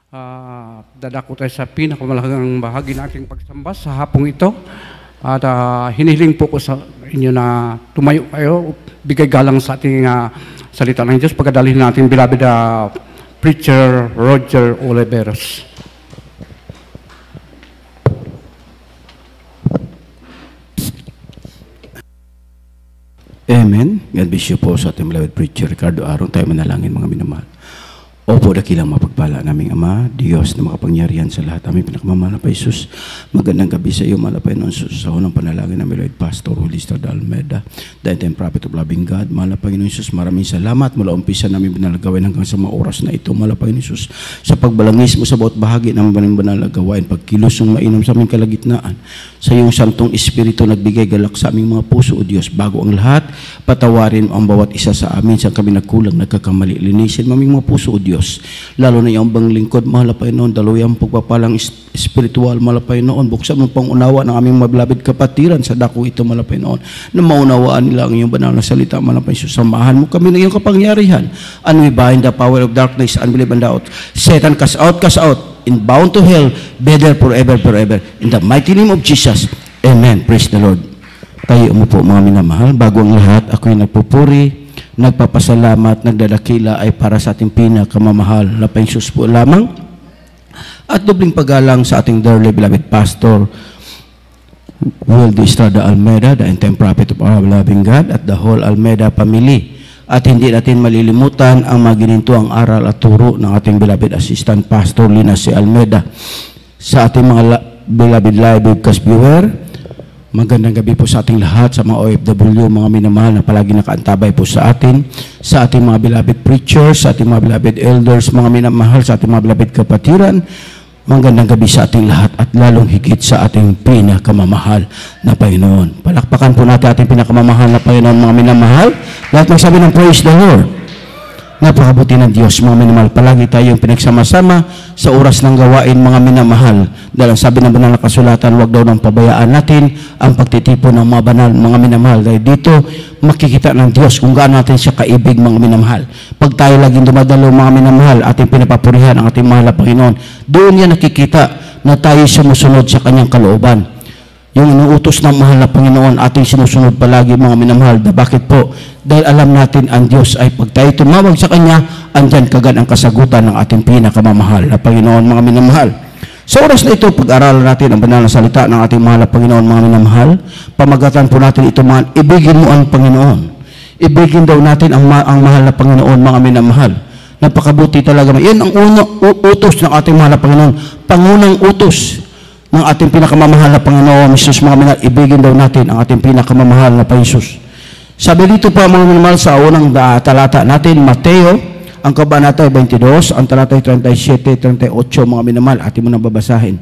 Dadako tayo sa pinakamalagang bahagi nating pagsamba sa hapong ito. At hinihiling po ko sa inyo na tumayo kayo, bigay galang sa ating salita ng Diyos. Pagkadalhin natin, beloved Preacher Roger Oliveros. Amen. God bless you po sa ating beloved Preacher Ricardo Aron. Tayo manalangin, mga minamahal. Opo, dakilang mapagpala naming Ama, Diyos na makapangyarihan sa lahat. Aming pinakamamahal na Isus. Magandang gabi sa iyo, malapay noon sa unang panalangin ng Lord Pastor Julista de Almeida, Daitang Prophet of Loving God. Malapay noon Isus, maraming salamat mula umpisa namin binalagawain hanggang sa mga oras na ito. Malapay noon Isus, sa pagbalangis mo sa bawat bahagi namin binalagawain, pagkilos ng mainam sa aming kalagitnaan. Sa iyong Santong Espiritu nagbigay galak sa aming mga puso, O Diyos. Bago ang lahat, patawarin ang bawat isa sa amin sa kami nagkulang, nagkakamali. Linisin maming mga puso, O Diyos. Lalo na yung bang lingkod, malapay noon, dalawang pagpapalang espiritual, malapay noon, buksan mo pang unawa ng aming mablabid kapatiran sa dako ito, malapay noon, na maunawaan nila ang iyong banal na salita, malapay susamahan mo kami ng iyong kapangyarihan, and we bind the power of darkness, unbelief and doubt. Satan, cast out, in bound to hell, be there forever, in the mighty name of Jesus, amen. Praise the Lord. Tayo mo po, mga minamahal, bago ang lahat, ako'y nagpupuri, nagpapasalamat, nagdadakila ay para sa ating pinakamamahal na Isus po lamang, at dobling paggalang sa ating dearly beloved Pastor Will Estrada Almeida, the Daitang Prophet of our loving God, at the whole Almeida family. At hindi natin malilimutan ang maginintuang aral at turo ng ating beloved Assistant Pastor Lina C. Almeida. Sa ating mga beloved live broadcast viewer, magandang gabi po sa ating lahat, sa mga OFW, mga minamahal na palagi nakaantabay po sa atin, sa ating mga beloved preachers, sa ating mga beloved elders, mga minamahal, sa ating mga beloved kapatiran. Magandang gabi sa ating lahat at lalong higit sa ating pinakamamahal na Panginoon. Palakpakan po natin ating pinakamamahal na Panginoon, mga minamahal. Lahat magsabi ng praise the Lord. Napakabuti ng Diyos, mga minamahal. Palagi tayong pinagsama-sama sa oras ng gawain, mga minamahal. Dahil ang sabi ng banal na kasulatan, huwag daw nang pabayaan natin ang pagtitipon ng mga banal, mga minamahal. Dahil dito, makikita ng Diyos kung gaano natin siya kaibig, mga minamahal. Pag tayo laging dumadalo, mga minamahal, ating pinapapurihan ang ating mahal na Panginoon, doon niya nakikita na tayo sumusunod sa kanyang kalooban. Yung inuutos ng mahal na Panginoon, ating sinusunod palagi, mga minamahal. Bakit po? Dahil alam natin ang Diyos ay pag tayo tumawag sa Kanya, andyan kagad ang kasagutan ng ating pinakamamahal na Panginoon, mga minamahal. Sa oras na ito, pag-aralan natin ang banal na salita ng ating mahal na Panginoon, mga minamahal. Pamagatan po natin ito, mga ibigin mo ang Panginoon. Ibigin daw natin ang mahal na Panginoon, mga minamahal. Napakabuti talaga. Yan ang unang utos ng ating mahal na Panginoon. Pangunang utos ng ating pinakamamahal na Panginoon, Jesus, mga minamahal. Ibigin daw natin ang ating pinakamamahal na Panginoon. Sabi dito pa, mga minamahal, sa unang talata natin, Mateo, ang kabanata 22, ang talata 37, 38, mga minamahal, atin mo nang babasahin.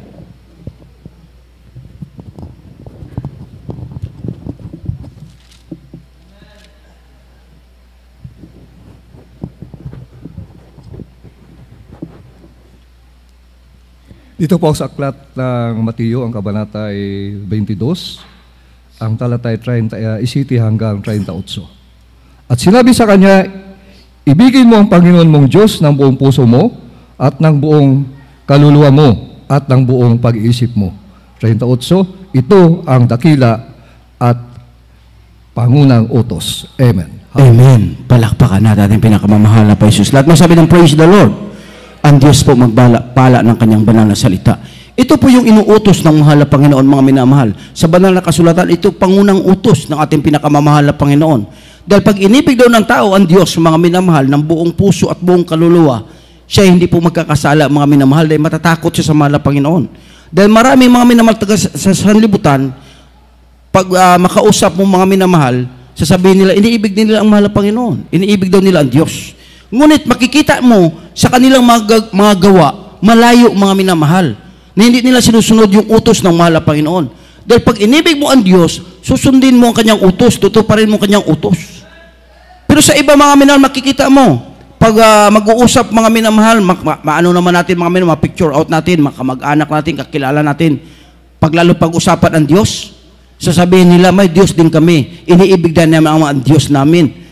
Dito po sa aklat ng Mateo, ang kabanata ay 22, ang talata ay 30 hanggang 38. At sinabi sa kanya, ibigin mo ang Panginoon mong Diyos ng buong puso mo at ng buong kaluluwa mo at ng buong pag-iisip mo. 38, ito ang dakila at pangunang utos. Amen. Amen. Palakpakan natin ating pinakamamahal na Isus. Lahat masabi ng praise the Lord. Ang Diyos po magpala ng kanyang banal na salita. Ito po yung inuutos ng mahal na Panginoon, mga minamahal. Sa banal na kasulatan, ito pangunang utos ng ating pinakamamahal na Panginoon. Dahil pag inibig daw ng tao ang Diyos, mga minamahal, ng buong puso at buong kaluluwa, siya hindi po magkakasala, mga minamahal, dahil matatakot siya sa mahal na Panginoon. Dahil maraming mga minamahal sa sanlibutan, pag makausap mo, mga minamahal, sasabihin nila, iniibig nila ang mahal na Panginoon. Iniibig daw nila ang Diyos. Ngunit makikita mo sa kanilang mga gawa, malayo, mga minamahal, na hindi nila sinusunod yung utos ng mahal na Panginoon. Dahil pag inibig mo ang Diyos, susundin mo ang kanyang utos, tutuparin mo ang kanyang utos. Pero sa iba, mga minamahal, makikita mo, pag mag-uusap, mga minamahal, maano naman natin, mga minamahal, picture out natin, makamag-anak natin, kakilala natin, pag lalo pag-usapan ang Diyos, sasabihin nila, may Diyos din kami, iniibig din naman ang Diyos namin.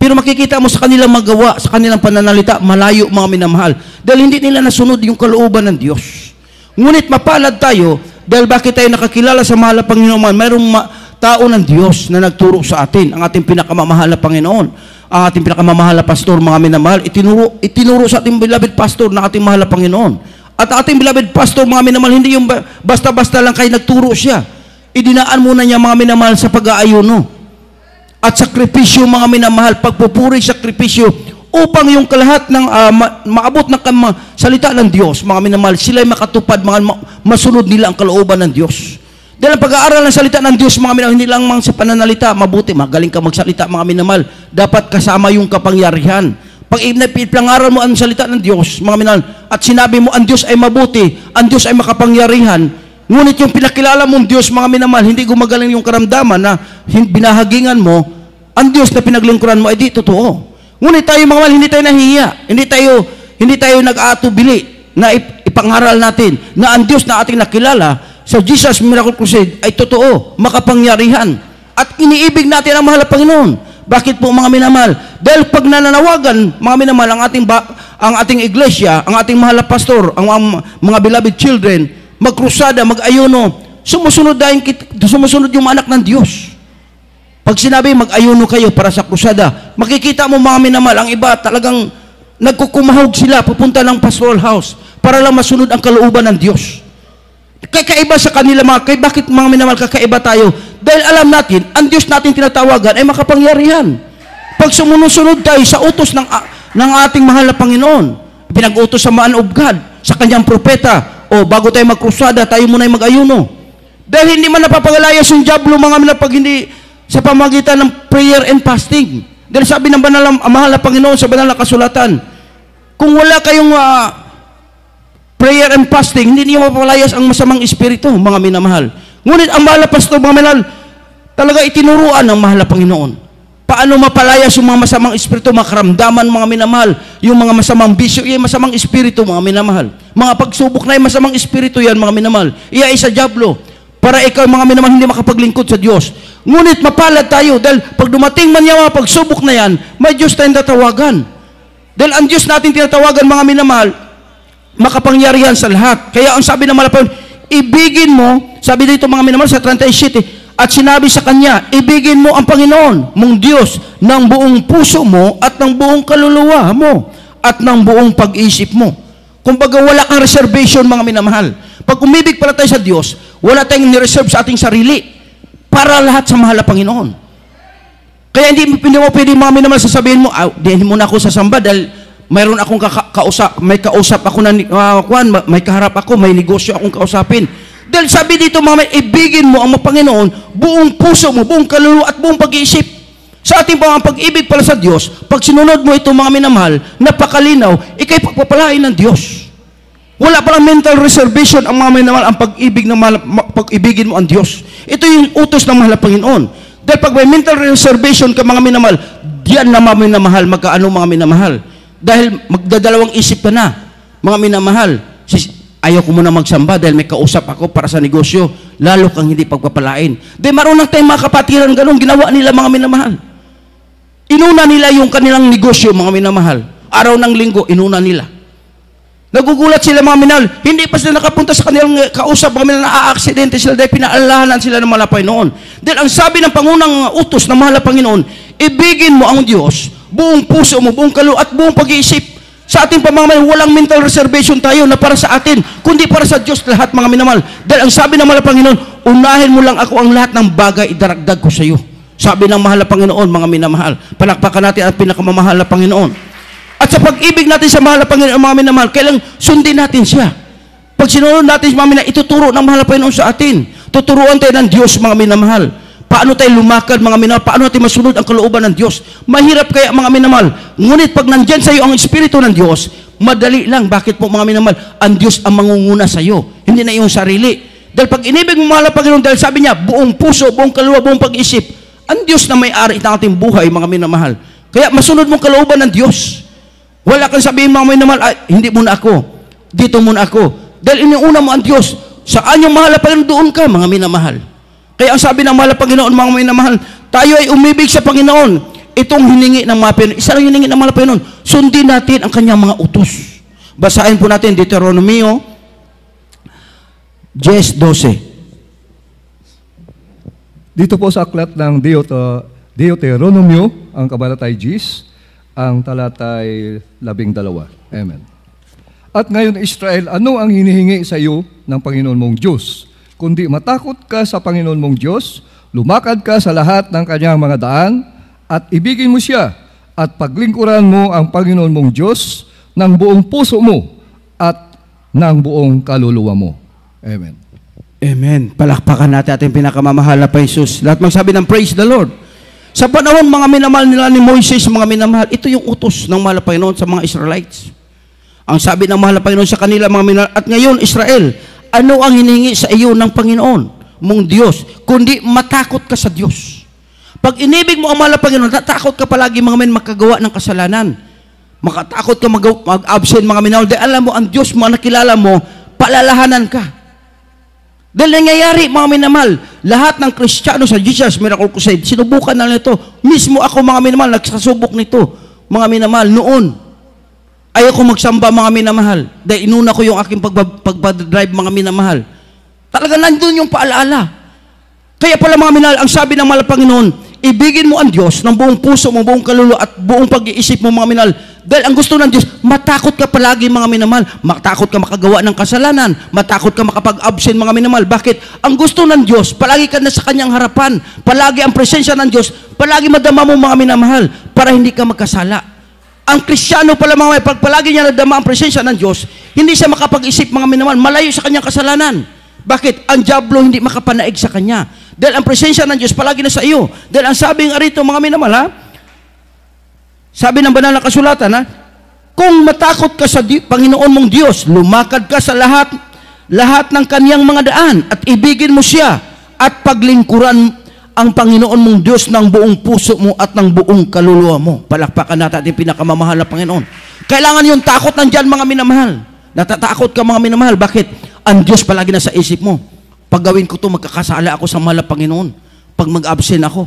Pero makikita mo sa kanilang magawa, sa kanilang pananalita, malayo mga minamahal. Dahil hindi nila nasunod yung kalooban ng Diyos. Ngunit mapalad tayo, dahil bakit tayo nakakilala sa mahal na Panginoon? Mayroong tao ng Diyos na nagturo sa atin, ang ating pinakamamahal na Panginoon, ang ating pinakamamahal na pastor, mga minamahal, itinuro sa ating beloved pastor na ating mahal na Panginoon. At ating beloved pastor, mga minamahal, hindi yung basta-basta lang kayo nagturo siya. Idinaan muna niya, mga minamahal, sa pag-aayuno. At sakripisyo, mga minamahal, pagpupuri, sakripisyo, upang yung kalahat ng maabot ng salita ng Diyos, mga minamahal, sila'y makatupad, masunod nila ang kalooban ng Diyos. Dahil ang pag-aaral ng salita ng Diyos, mga minamahal, hindi lang sa pananalita, mabuti, magaling ka magsalita, mga minamahal, dapat kasama yung kapangyarihan. Pag ipinangaral mo ang salita ng Diyos, mga minamahal, at sinabi mo, ang Diyos ay mabuti, ang Diyos ay makapangyarihan, ngunit yung pinakilala mong Diyos, mga minamahal, hindi gumagaling yung karamdaman na binahagingan mo, ang Diyos na pinaglingkuran mo, ay di totoo. Ngunit tayo, mga minamahal, hindi tayo nahihiya, hindi tayo nag-aatubili na ipangaral natin na ang Diyos na ating nakilala sa Jesus Miracle Crusade ay totoo, makapangyarihan, at iniibig natin ang mahal na Panginoon. Bakit po, mga minamahal? Dahil pag nananawagan, mga minamahal, ang ating iglesia, ang ating mahal na pastor, ang mga beloved children, magkrusada, mag-ayuno, sumusunod yung anak ng Diyos. Pag sinabi, mag-ayuno kayo para sa krusada, makikita mo, mga minamahal, ang iba talagang nagkukumahog sila, pupunta ng pastoral house para lang masunod ang kalooban ng Diyos. Kakaiba sa kanila, bakit, mga minamahal, kakaiba tayo? Dahil alam natin, ang Diyos natin tinatawagan ay makapangyarihan. Pag sumunod tayo sa utos ng ating mahal na Panginoon, pinag-utos sa man of God, sa kanyang propeta, o bago tayo magkrusada, tayo muna ay mag-ayuno. Dahil hindi man napapagalayas yung diablo, mga minamahal, pag hindi sa pamagitan ng prayer and fasting. Dahil sabi ng mahal na Panginoon sa banal na kasulatan, kung wala kayong prayer and fasting, hindi niyo mapapalayas ang masamang espiritu, mga minamahal. Ngunit ang mahal na pastor, mga minamahal, talaga itinuruan ng mahal na Panginoon. Paano mapalayas yung mga masamang espiritu, mga karamdaman, mga minamahal, yung mga masamang bisyo, yung masamang espiritu, mga minamahal. Mga pagsubok na yung masamang espiritu yan, mga minamahal. Iya ay sa diablo. Para ikaw, mga minamahal, hindi makapaglingkod sa Diyos. Ngunit mapalad tayo dahil pag dumating man yung mga pagsubok na yan, may Diyos tayong tatawagan. Dahil ang Diyos natin tinatawagan, mga minamahal, makapangyarihan sa lahat. Kaya ang sabi ng Malapang, ibigin mo, sabi dito, mga minamahal, sa 37, at sinabi sa kanya, ibigin mo ang Panginoon mong Diyos ng buong puso mo at ng buong kaluluwa mo at ng buong pag-isip mo. Kumbaga, wala kang reservation, mga minamahal. Pag umibig pala tayo sa Diyos, wala tayong nireserve sa ating sarili para lahat sa mahal na Panginoon. Kaya hindi mo pwede, mga minamahal, sasabihin mo, hindi mo na ako sasamba dahil mayroon akong may kausap ako na may kaharap ako, may negosyo akong kausapin. Dahil sabi dito, mga minamahal, ibigin mo ang Panginoon, buong puso mo, buong kaluluwa at buong pag-iisip. Sa ating pag-ibig pala sa Diyos, pag sinunod mo ito, mga minamahal, napakalinaw, ikay pagpapalain ng Diyos. Wala palang mental reservation ang mga minamahal, ang pag-ibigin mo ang Diyos. Ito yung utos ng mahal na Panginoon. Dahil pag may mental reservation ka, mga minamahal, diyan na mga minamahal, magkaano, mga minamahal. Dahil magdadalawang isip ka na, mga minamahal, ayaw ko muna magsamba dahil may kausap ako para sa negosyo, lalo kang hindi pagpapalain. Dahil marunong tayong mga kapatiran, ganun, ginawa nila, mga minamahal. Inuna nila yung kanilang negosyo, mga minamahal. Araw ng linggo, inuna nila. Nagugulat sila, mga minamahal. Hindi pa sila nakapunta sa kanilang kausap, mga minamahal, na-aksidente sila dahil pinaalahanan sila ng mahal na Panginoon. Dahil ang sabi ng pangunang utos ng mahal na Panginoon, ibigin mo ang Diyos, buong puso mo, buong kaluluwa at buong pag-iisip. Sa ating pamamahay, walang mental reservation tayo na para sa atin, kundi para sa Diyos lahat, mga minamahal. Dahil ang sabi ng mahal na Panginoon, unahin mo lang ako ang lahat ng bagay, idaragdag ko sa iyo. Sabi ng mahal na Panginoon, mga minamahal. Palakpakan natin ang pinakamamahal na Panginoon. At sa pag-ibig natin sa mahal na Panginoon, mga minamahal, kailang sundin natin siya. Pag sinunod natin, mga minamahal, ituturo ng mahal na Panginoon sa atin. Tuturuan tayo ng Diyos, mga minamahal. Paano tayo lumakad, mga minamahal? Paano natin masunod ang kalooban ng Diyos? Mahirap kaya, mga minamahal. Ngunit pag nandyan sa iyo ang Espiritu ng Diyos, madali lang. Bakit po, mga minamahal? Ang Diyos ang mangunguna sa iyo, hindi na iyong sarili. Dahil pag inibig mo, mahal na Panginoon, dahil sabi niya, buong puso, buong kaluluwa, buong pag-isip, ang Diyos na may-ari ng ating buhay, mga minamahal. Kaya masunod mong kalooban ng Diyos. Wala kang sabihin, mga minamahal, hindi muna ako, dito muna ako. Dahil iniuna mo ang Diyos. Saan yung mahal na Panginoon, doon ka, mga minamahal. Kaya ang sabi ng mahal na Panginoon, mga minamahal, tayo ay umibig sa Panginoon. itong hiningi ng mga Panginoon. Isa lang hiningi ng mga Panginoon. Sundin natin ang kanyang mga utos. Basahin po natin Deuteronomio 10:12. Dito po sa aklat ng Deuteronomio, ang kabanatay 10, ang talatay 12. Amen. At ngayon, Israel, ano ang hinihingi sa iyo ng Panginoon mong Diyos? Kundi matakot ka sa Panginoon mong Diyos, lumakad ka sa lahat ng kanyang mga daan, at ibigin mo siya, at paglingkuran mo ang Panginoon mong Diyos ng buong puso mo at ng buong kaluluwa mo. Amen. Amen. Palakpakan natin ating pinakamamahal na Jesus. Lahat magsabi ng praise the Lord. Sa panahon mga minamahal nila ni Moises, mga minamahal, ito yung utos ng mahal na Panginoon sa mga Israelites. Ang sabi ng mahal na Panginoon sa kanila, mga minamahal, at ngayon, Israel, ano ang hiningi sa iyo ng Panginoon mong Diyos? Kundi matakot ka sa Diyos. Pag inibig mo ang mahal na Panginoon, tatakot ka palagi mga men makagawa ng kasalanan. Makatakot ka mag-absent mga minamahal. Dahil alam mo, ang Diyos mo, nakilala mo, palalahanan ka. Dahil nangyayari, mga minamahal, lahat ng Kristiyano sa Jesus Miracle Crusade, sinubukan na nito. Mismo ako, mga minamahal, nagsasubok nito. Mga minamahal, noon, ayoko magsamba, mga minamahal. Dahil inuna ko yung aking pagdadrive, mga minamahal. Talaga nandun yung paalaala. Kaya pala, mga minamahal, ang sabi ng mahal na Panginoon, ibigin mo ang Diyos ng buong puso mo, buong kaluluwa at buong pag-iisip mo, mga minamahal. Dahil ang gusto ng Diyos, matakot ka palagi, mga minamahal. Matakot ka makagawa ng kasalanan. Matakot ka makapag-absent, mga minamahal. Bakit? Ang gusto ng Diyos, palagi ka na sa kanyang harapan. Palagi ang presensya ng Diyos. Palagi madama mo, mga minamahal, para hindi ka magkasala. Ang Kristiyano pala, mga minamahal, pag palagi niya nadama ang presensya ng Diyos, hindi siya makapag-isip, mga minamahal, malayo sa kanyang kasalanan. Bakit? Ang dyablo hindi makapanaig sa kanya. Dahil ang presensya ng Diyos palagi na sa iyo. Dahil ang sabi nga rito, mga minamahal, ha? Sabi ng banal na kasulatan, ha? Kung matakot ka sa Panginoon mong Diyos, lumakad ka sa lahat ng kaniyang mga daan at ibigin mo siya at paglingkuran ang Panginoon mong Diyos ng buong puso mo at ng buong kaluluwa mo. Palakpakan natin ating pinakamamahal na Panginoon. Kailangan yung takot nandyan, mga minamahal. Natatakot ka, mga minamahal. Bakit? Ang Diyos palagi na sa isip mo. Pag gawin ko to, magkakasala ako sa mahal na Panginoon. Pag mag-absent ako.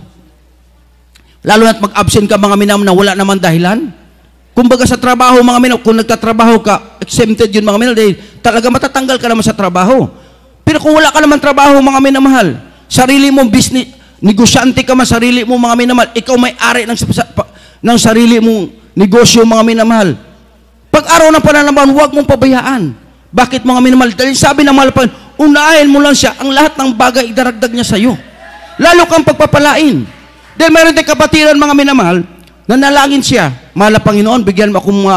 Lalo na't mag-absent ka, mga minamahal, na wala naman dahilan. Kumbaga sa trabaho, mga minamahal, kung nagtatrabaho ka, exempted yun, mga minamahal, dahil talaga matatanggal ka naman sa trabaho. Pero kung wala ka naman trabaho, mga minamahal, sarili mong business, negosyante ka man, sarili mong mga minamahal, ikaw may-ari ng sarili mong negosyo, mga minamahal. Pag araw ng pananaman, huwag mong pabayaan. Bakit, mga minamahal? Dahil sabi ng mahal pa, unahin mo lang siya, ang lahat ng bagay idaragdag niya sa iyo. Lalo kang pagpapalain. Dahil mayroon tayong kapatiran, mga minamahal, nanalangin siya, mahal na Panginoon, bigyan mo akong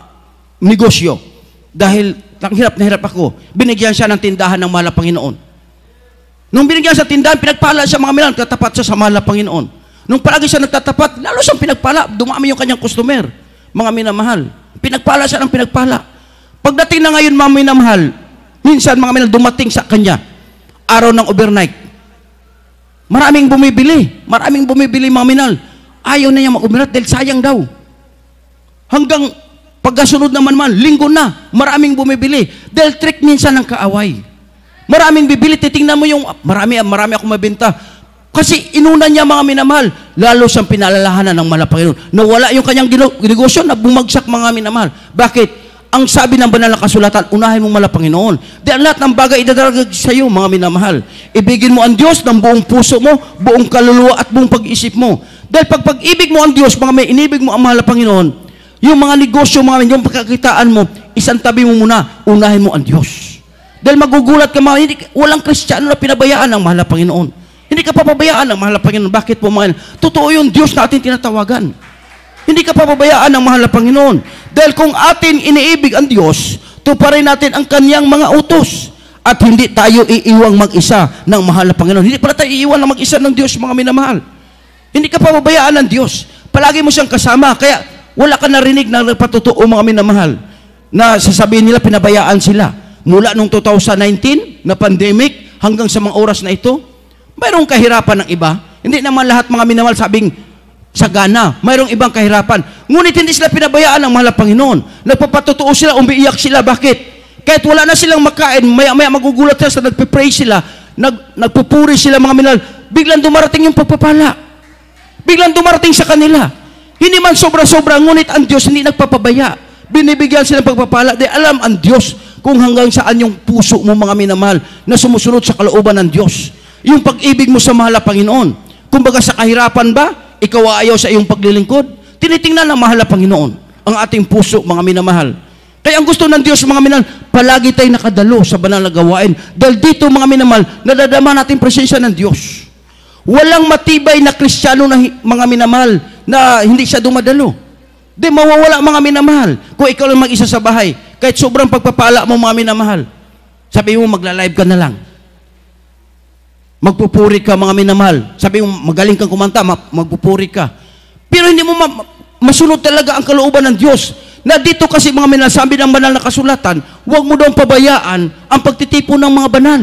negosyo. Dahil hirap na hirap ako. Binigyan siya ng tindahan ng mahal na Panginoon. Nung binigyan sa tindahan, pinagpala siya, mga minamahal, tatapat siya sa mahal na Panginoon. Nung palagi siya nagtatapat, lalo siyang pinagpala, dumami yung kanyang customer. Mga minamahal, pinagpala siya ng pinagpala. Pagdating na ngayon, mga minamahal, minsan, mga minamahal, dumating sa kanya, araw ng overnight. Maraming bumibili, mga minamahal. Ayaw na niya mag-overnight dahil sayang daw. Hanggang pagkasunod naman, linggo na, maraming bumibili. Dahil trick minsan ng kaaway. Maraming bibili, titingnan mo yung, marami akong mabenta. Kasi inuna niya, mga minamahal, lalo siyang pinalalahanan ng mahal na Panginoon. Nawala yung kanyang negosyo na bumagsak, mga minamahal. Bakit? Ang sabi ng banal na kasulatan, unahin mo mahal na Panginoon. Dahil lahat ng bagay idadaragdag sa iyo, mga minamahal. Ibigin mo ang Diyos ng buong puso mo, buong kaluluwa at buong pag-isip mo. Dahil pag-ibig mo ang Diyos, mga may inibig mo ang mahal na Panginoon, yung mga negosyo, yung pagkakitaan mo, isang tabi mo muna, unahin mo ang Diyos. Dahil magugulat ka, walang Kristiyano na pinabayaan ang mahal na Panginoon. Hindi ka papabayaan ang mahal na Panginoon. Bakit po, mga? Totoo yung Diyos na ating tinatawagan. Hindi ka papabayaan ng mahal na Panginoon. Dahil kung atin iniibig ang Diyos, tuparin natin ang kanyang mga utos. At hindi tayo iiwang mag-isa ng mahal na Panginoon. Hindi pala tayo iiwan na mag-isa ng Diyos, mga minamahal. Hindi ka papabayaan ng Diyos. Palagi mo siyang kasama. Kaya wala ka narinig na nagpatotoo, mga minamahal, na sasabihin nila pinabayaan sila. Mula nung 2019 na pandemic hanggang sa mga oras na ito, mayroong kahirapan ng iba. Hindi naman lahat, mga minamahal, sabing sagana. Mayroong ibang kahirapan. Ngunit hindi sila pinabayaan ng mahal na Panginoon. Nagpapatotoo sila, umiiyak sila. Bakit? Kahit wala na silang makain, maya-maya magugulat sila sa nagpipray sila, nagpupuri sila, mga minamahal. Biglang dumarating yung pagpapala. Biglang dumarating sa kanila. Hindi man sobra-sobra, ngunit ang Diyos hindi nagpapabaya. Binibigyan sila ng pagpapala dahil alam ang Diyos kung hanggang saan yung puso mo, mga minamahal, na sumusunod sa kalooban ng Diyos. Yung pag-ibig mo sa mahal na Panginoon. Kumbaga sa kahirapan ba, ikaw ayaw sa iyong paglilingkod? Tinitingnan ng mahal na Panginoon ang ating puso, mga minamahal. Kaya ang gusto ng Diyos, mga minamahal, palagi tayo nakadalo sa banal na gawain. Dahil dito, mga minamahal, nadadama natin presensya ng Diyos. Walang matibay na Kristiyano na mga minamahal na hindi siya dumadalo. Di mawawala, mga minamahal. Kung ikaw lang mag-isa sa bahay, kahit sobrang pagpapala mo, mga minamahal, sabi mo, magla-live ka na lang. Magpupuri ka, mga minamahal. Sabi mo, magaling kang kumanta, magpupuri ka. Pero hindi mo masunod talaga ang kalooban ng Diyos. Na dito kasi, mga minamahal, sabi ng banal na kasulatan, huwag mo daw pabayaan ang pagtitipon ng mga banal.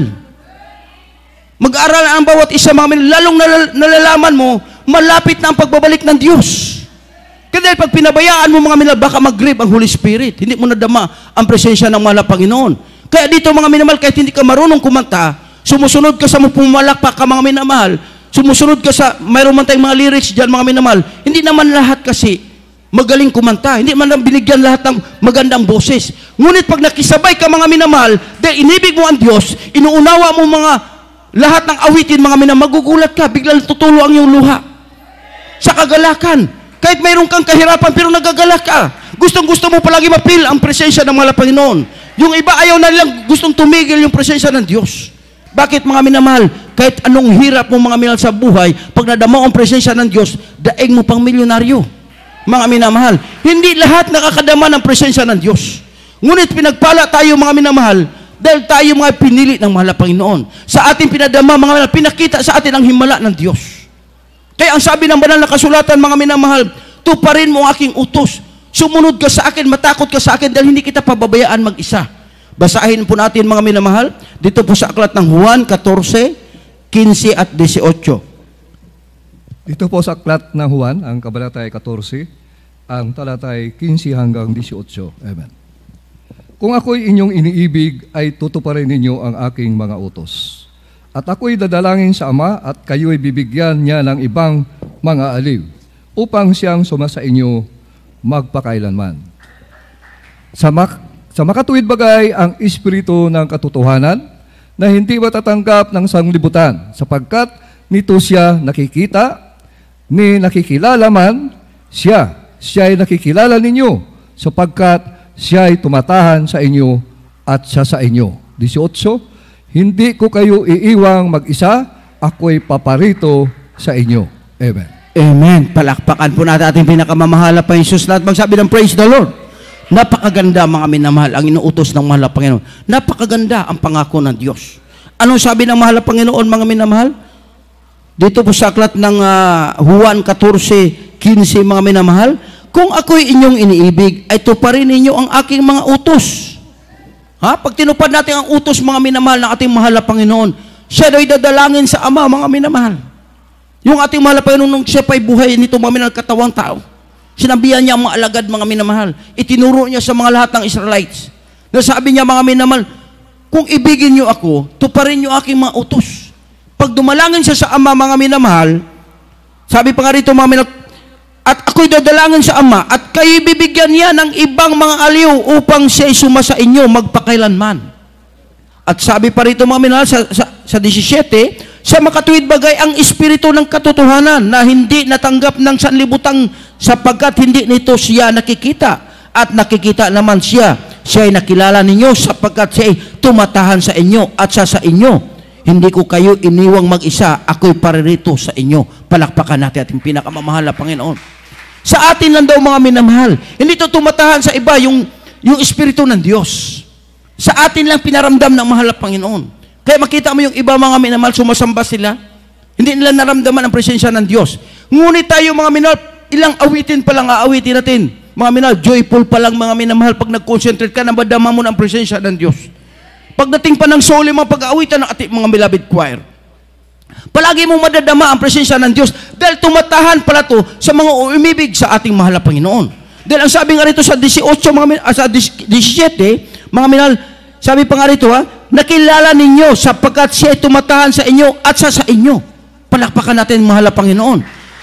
Mag-aaral ang bawat isa, mga minamahal, lalong nalalaman mo, malapit na ang pagbabalik ng Diyos. Kaya dahil pag pinabayaan mo, mga minamahal, baka mag-grip ang Holy Spirit. Hindi mo nadama ang presensya ng mahal na Panginoon. Kaya dito, mga minamahal, kahit hindi ka marunong kumanta, sumusunod ka sa pumalakpak ka, mga minamahal, sumusunod ka sa, mayroon man tayong mga lyrics dyan, mga minamahal, hindi naman lahat kasi magaling kumanta, hindi man binigyan lahat ng magandang boses. Ngunit pag nakisabay ka, mga minamahal, dahil inibig mo ang Diyos, inuunawa mo mga lahat ng awitin, mga minamahal, magugulat ka, biglang tutulo ang iyong luha sa kagalakan. Kahit mayroon kang kahirapan, pero nagagalak ka. Gustong-gusto mo palagi mapil ang presensya ng mahal na Panginoon. Yung iba ayaw na nilang gustong tumigil yung presensya ng Diyos. Bakit, mga minamahal? Kahit anong hirap mo, mga minamahal, sa buhay, pag nadama ang presensya ng Diyos, daig mo pang milyonaryo. Mga minamahal, hindi lahat nakakadama ng presensya ng Diyos. Ngunit pinagpala tayo, mga minamahal, dahil tayo mga pinili ng mahal na Panginoon. Sa ating pinadama, mga minamahal, pinakita sa atin ang himala ng Diyos. Kaya ang sabi ng banal na kasulatan, mga minamahal, tuparin mo ang aking utos. Sumunod ka sa akin, matakot ka sa akin, dahil hindi kita pababayaan mag-isa. Basahin po natin, mga minamahal, dito po sa aklat ng Juan 14, 15 at 18. Dito po sa aklat ng Juan, ang kabanatay 14, ang talatay 15 hanggang 18. Amen. Kung ako'y inyong iniibig, ay tutuparin ninyo ang aking mga utos. At ako'y dadalangin sa Ama, at kayo'y bibigyan niya ng ibang mga aliw, upang siyang sumasa inyo magpakailanman. Sa makatuwid bagay ang Espiritu ng katotohanan, na hindi matatanggap ng sanglibutan, sapagkat nito siya nakikita, ni nakikilala man, siya'y nakikilala ninyo, sapagkat siya'y tumatahan sa inyo at siya sa inyo. 18, hindi ko kayo iiwang mag-isa, ako'y paparito sa inyo. Amen. Amen. Palakpakan po natin ating pinakamamahal na Jesus. Lahat magsabi ng praise the Lord. Napakaganda, mga minamahal, ang inuutos ng mahal na Panginoon. Napakaganda ang pangako ng Diyos. Anong sabi ng mahal na Panginoon, mga minamahal? Dito po sa aklat ng Juan 14, 15, mga minamahal, kung ako'y inyong iniibig, ay tuparin ninyo ang aking mga utos. Pag tinupad natin ang utos, mga minamahal, ng ating mahal na Panginoon, siya do'y dadalangin sa Ama, mga minamahal. Yung ating mahal na Panginoon, nung siya pa'y buhay nito, mga minamahal, katawang tao, sinabihan niya ang mga alagad, mga minamahal. Itinuro niya sa mga lahat ng Israelites. Nasabi niya, mga minamahal, kung ibigin niyo ako, tuparin niyo aking mga utos. Pag dumalangin siya sa Ama, mga minamahal, sabi pa nga rito, mga minamahal, at ako'y dadalangin sa Ama, at kayo bibigyan niya ng ibang mga aliw upang siya'y sumasa inyo magpakailanman. At sabi pa rito, mga minamahal, sa 17, sa makatuwid bagay ang Espiritu ng katotohanan na hindi natanggap ng sanlibutan sapagkat hindi nito siya nakikita at nakikita naman siya'y nakilala ninyo sapagkat siya'y tumatahan sa inyo at sa inyo. Hindi ko kayo iniwang mag-isa, ako'y paririto sa inyo. Palakpakan natin ating pinakamamahal na Panginoon. Sa atin lang daw, mga minamahal. Hindi ito tumatahan sa iba, yung Espiritu ng Diyos. Sa atin lang pinaramdam ng mahal na Panginoon. Kaya makita mo yung iba, mga minamahal, sumasamba sila. Hindi nila naramdaman ang presensya ng Diyos. Ngunit tayo, mga minamahal, ilang awitin pa lang aawitin natin. Mga minamahal, joyful pa lang, mga minamahal, pag nag-concentrate ka, nabadama mo ng presensya ng Diyos. Pagdating pa ng soli, mga pag-aawitan ng ating mga beloved choir, palagi mong madadama ang presensya ng Diyos dahil tumatahan pala to sa mga umibig sa ating mahal na Panginoon. Dahil ang sabi nga rito sa 18, sa 17, mga minahal, sabi pa nga rito, nakilala ninyo sapagkat siya tumatahan sa inyo at sa inyo. Palakpakan natin, mahal na Panginoon.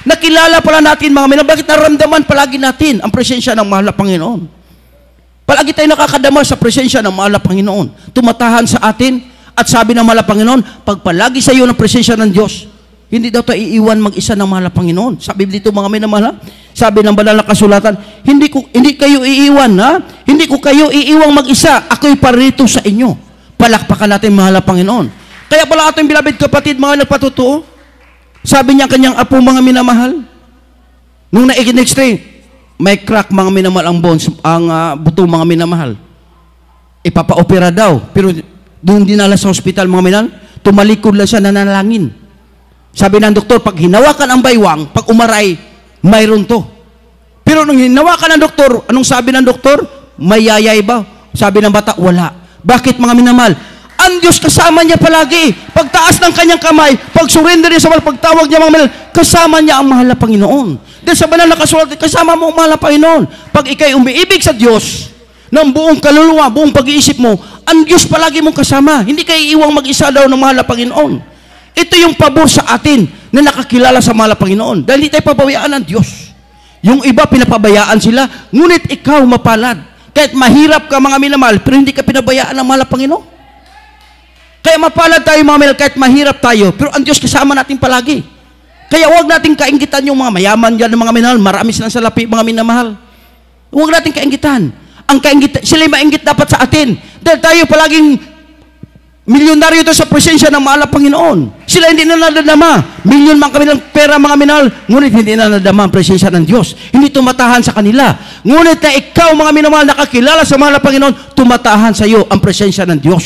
Nakilala pala natin mga minamahal, bakit naramdaman palagi natin ang presensya ng mahal na Panginoon? Palagi tayo nakakadama sa presensya ng mahal na Panginoon. Tumatahan sa atin at sabi ng mahal na Panginoon, pag palagi sa iyo ng presensya ng Diyos, hindi daw tayo iiwan mag-isa ng mahal na Panginoon. Sabi dito mga minamahal, sabi ng banal na kasulatan, hindi kayo iiwan, ha? Hindi ko kayo iiwang mag-isa, ako'y parito sa inyo. Palakpakan natin mahal na Panginoon. Kaya pala ating bilabid kapatid, mga nagpatutuo, sabi niya kanyang apo mga minamahal, nung naikinextray, may crack mga minamahal ang bones, ang buto mga minamahal. Ipapa-opera daw. Pero doon dinala sa hospital mga minamahal, tumalikod lang siya, nanalangin. Sabi ng doktor, pag hinawakan ang baywang, pag umaray, mayroon to. Pero nung hinawakan ng doktor, anong sabi ng doktor? May yayay ba? Sabi ng bata, wala. Bakit mga minamahal? Ang Diyos kasama niya palagi. Pagtaas ng kanyang kamay, pag surrender niya sa mahal, pagtawag niya mga minamahal, kasama niya ang mahal na Panginoon. Dahil sa banal na kasulatan, kasama mo ang mahal na Panginoon. Pag ikay umiibig sa Diyos, ng buong kaluluwa, buong pag-iisip mo, ang Diyos palagi mong kasama. Hindi kayo iwang mag-isa daw ng mahal na Panginoon. Ito yung pabor sa atin na nakakilala sa mahal na Panginoon. Dahil hindi tayo pababayaan ng Diyos. Yung iba, pinapabayaan sila, ngunit ikaw mapalad. Kahit mahirap ka mga minamahal, pero hindi ka pinabayaan ng mahal na Panginoon. Kaya mapalad tayo mga minamahal, kahit mahirap tayo, pero ang Diyos kasama natin palagi. Kaya huwag natin kainggitan yung mga mayaman dyan ng mga minamahal, marami silang salapi mga minamahal. Huwag natin kainggitan. Ang kainggitan, sila yung mainggit dapat sa atin. Dahil tayo palaging milyonaryo ito sa presensya ng mahal na Panginoon. Sila hindi na nadadama. Milyon man kami ng pera mga minahal, ngunit hindi na nadadama ang presensya ng Diyos. Hindi tumatahan sa kanila. Ngunit na ikaw mga minamahal nakakilala sa mahal na Panginoon, tumatahan sa iyo ang presensya ng Diyos.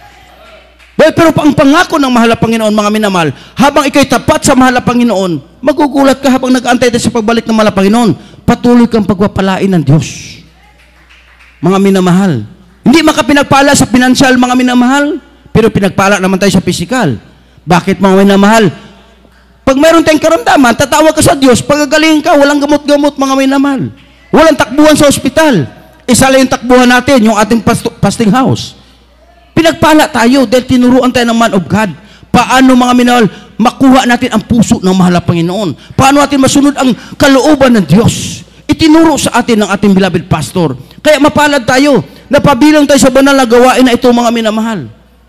Pero ang pangako ng mahal na Panginoon mga minamahal, habang ikay tapat sa mahal na Panginoon, magugulat ka habang nag-aantay tayo sa pagbalik ng mahal na Panginoon, patuloy kang pagpapalain ng Diyos. Mga minamahal, hindi makapinagpala sa pinansyal mga minamahal, pero pinagpala naman tayo sa pisikal. Bakit mga minamahal? Pag mayroon tayong karamdaman, tatawag ka sa Diyos, pagagalingin ka, walang gamot-gamot mga minamahal. Walang takbuhan sa ospital. Isa lang yung takbuhan natin, yung ating fasting house. Pinagpala tayo dahil tinuruan tayo ng man of God. Paano mga minamahal, makuha natin ang puso ng mahal na Panginoon? Paano natin masunod ang kalooban ng Diyos? Itinuro sa atin ng ating beloved pastor. Kaya mapalad tayo, napabilang tayo sa banal na gawain na ito mga minamahal,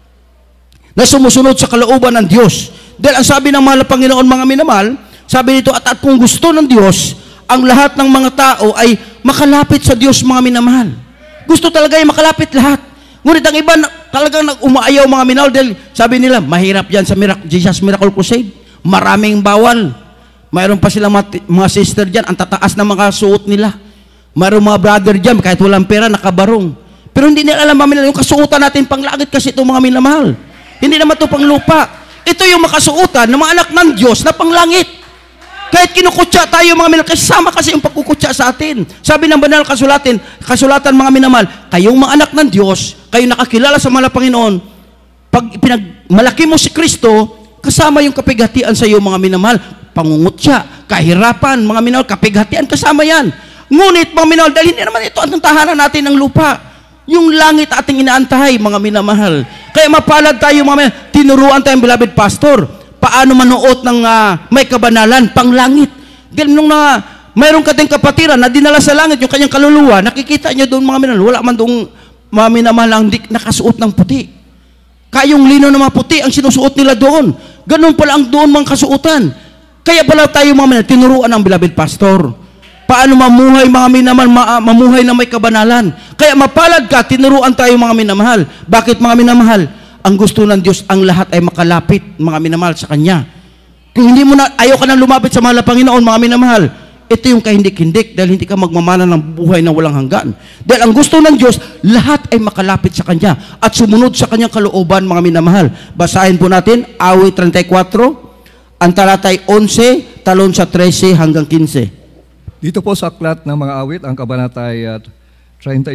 na sumusunod sa kalooban ng Diyos. Dahil ang sabi ng mahal na Panginoon mga minamahal, sabi nito, at kung gusto ng Diyos, ang lahat ng mga tao ay makalapit sa Diyos mga minamahal. Gusto talaga yung makalapit lahat. Ngunit ang iba talagang umaayaw mga minamahal dahil sabi nila, mahirap yan sa Jesus Miracle Crusade. Maraming bawal. Mayroon pa silang mga sister dyan, ang tataas na mga suot nila. Mayroon mga brother dyan, kahit walang pera, nakabarong. Pero hindi nila alam mga minamahal, yung kasuotan natin panglangit kasi ito mga minamahal. Hindi naman ito pang lupa. Ito yung makasuotan ng mga anak ng Diyos na panglangit. Kahit kinukutsa tayo mga minamahal, kasama kasi yung pagkukutsa sa atin. Sabi ng banal kasulatan mga minamahal, kayong mga anak ng Diyos, kayo nakakilala sa mahal na Panginoon, pag malaki mo si Kristo, kasama yung kapighatian sa iyo mga minamahal. Pangungutya, kahirapan, mga minamahal, kapighatian, kasama yan. Ngunit mga minamahal, dahil hindi naman ito ang tahanan natin ng lupa. Yung langit ating inaantahay, mga minamahal. Kaya mapalad tayo, mga minamahal. Tinuruan tayong beloved pastor. Paano manuot ng may kabanalan, panglangit. Dahil nung mayroong kating kapatiran na dinala sa langit, yung kanyang kaluluwa, nakikita niya doon, mga minamahal. Wala man doon, mga minamahal, ang nakasuot ng puti. Kayong lino ng mga puti, ang sinusuot nila doon. Ganun pala ang doon mga kasuotan. Kaya pala tayo, mga minamahal, tinuruan ng beloved pastor. Paano mamuhay mga minamahal, mamuhay na may kabanalan. Kaya mapalad ka, tinuruan tayo mga minamahal. Bakit mga minamahal? Ang gusto ng Diyos, ang lahat ay makalapit mga minamahal sa Kanya. Kung hindi mo na, ayaw ka na lumapit sa mahal na Panginoon mga minamahal, ito yung kahindik-hindik dahil hindi ka magmamana ng buhay na walang hanggan. Dahil ang gusto ng Diyos, lahat ay makalapit sa Kanya at sumunod sa Kanyang kalooban mga minamahal. Basahin po natin, awit 34, ang talatay 11, talon sa 13 hanggang 15. Dito po sa aklat ng mga awit, ang kabanatay 34,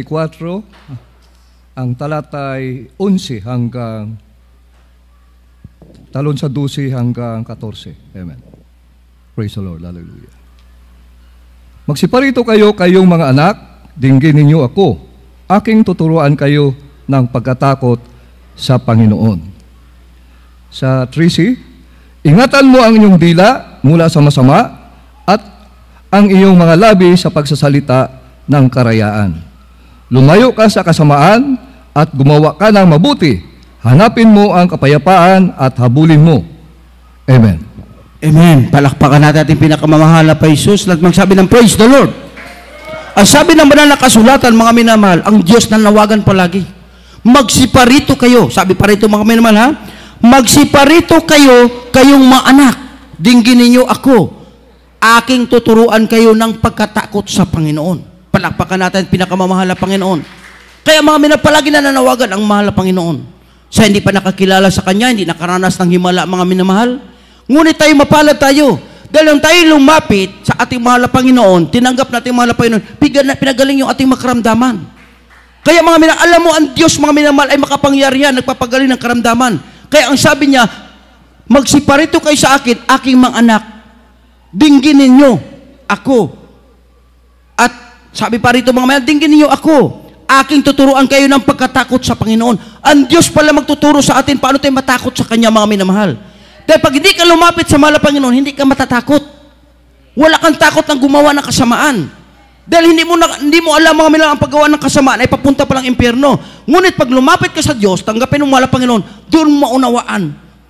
ang talatay 11 hanggang talon sa 12 hanggang 14. Amen. Praise the Lord. Hallelujah. Magsiparito kayo, kayong mga anak, dinggin ninyo ako. Aking tuturuan kayo ng pagkatakot sa Panginoon. Sa 13, ingatan mo ang inyong dila mula sa masama ang iyong mga labi sa pagsasalita ng karayaan. Lumayo ka sa kasamaan at gumawa ka ng mabuti. Hanapin mo ang kapayapaan at habulin mo. Amen. Amen. Palakpakan natin ating pinakamamahal na Jesus. Lahat magsabi ng praise the Lord. Ang sabi ng banal na kasulatan, mga minamahal, ang Diyos na nawagan palagi. Magsiparito kayo. Sabi pa rito, mga minamahal, ha? Magsiparito kayo, kayong mga anak. Dinggin ninyo ako. Aking tuturuan kayo ng pagkatakot sa Panginoon. Palakpakan natin pinakamamahal na Panginoon. Kaya mga minamahal, palagi na nanawagan ang mahal na Panginoon. Sa hindi pa nakakilala sa Kanya, hindi nakaranas ng himala, mga minamahal. Ngunit tayo mapalad tayo. Dahil nung tayo lumapit sa ating mahal na Panginoon, tinanggap natin mahal na Panginoon, pinagaling yung ating makaramdaman. Kaya mga minamahal, alam mo, ang Diyos, mga minamahal, ay makapangyarihan, nagpapagaling ng karamdaman. Kaya ang sabi niya, magsiparito kayo sa akin, aking mga anak, dinggin ninyo ako. At sabi pa rito, mga minamahal, dinggin ninyo ako. Aking tuturuan kayo ng pagkatakot sa Panginoon. Ang Diyos pala magtuturo sa atin paano tayo matakot sa Kanya, mga minamahal. Dahil pag hindi ka lumapit sa mahal na Panginoon, hindi ka matatakot. Wala kang takot ng gumawa ng kasamaan. Dahil hindi mo alam, mga minamahal, ang paggawa ng kasamaan ay papunta palang impyerno. Ngunit pag lumapit ka sa Diyos, tanggapin ng mahal na Panginoon, doon mo maunawaan.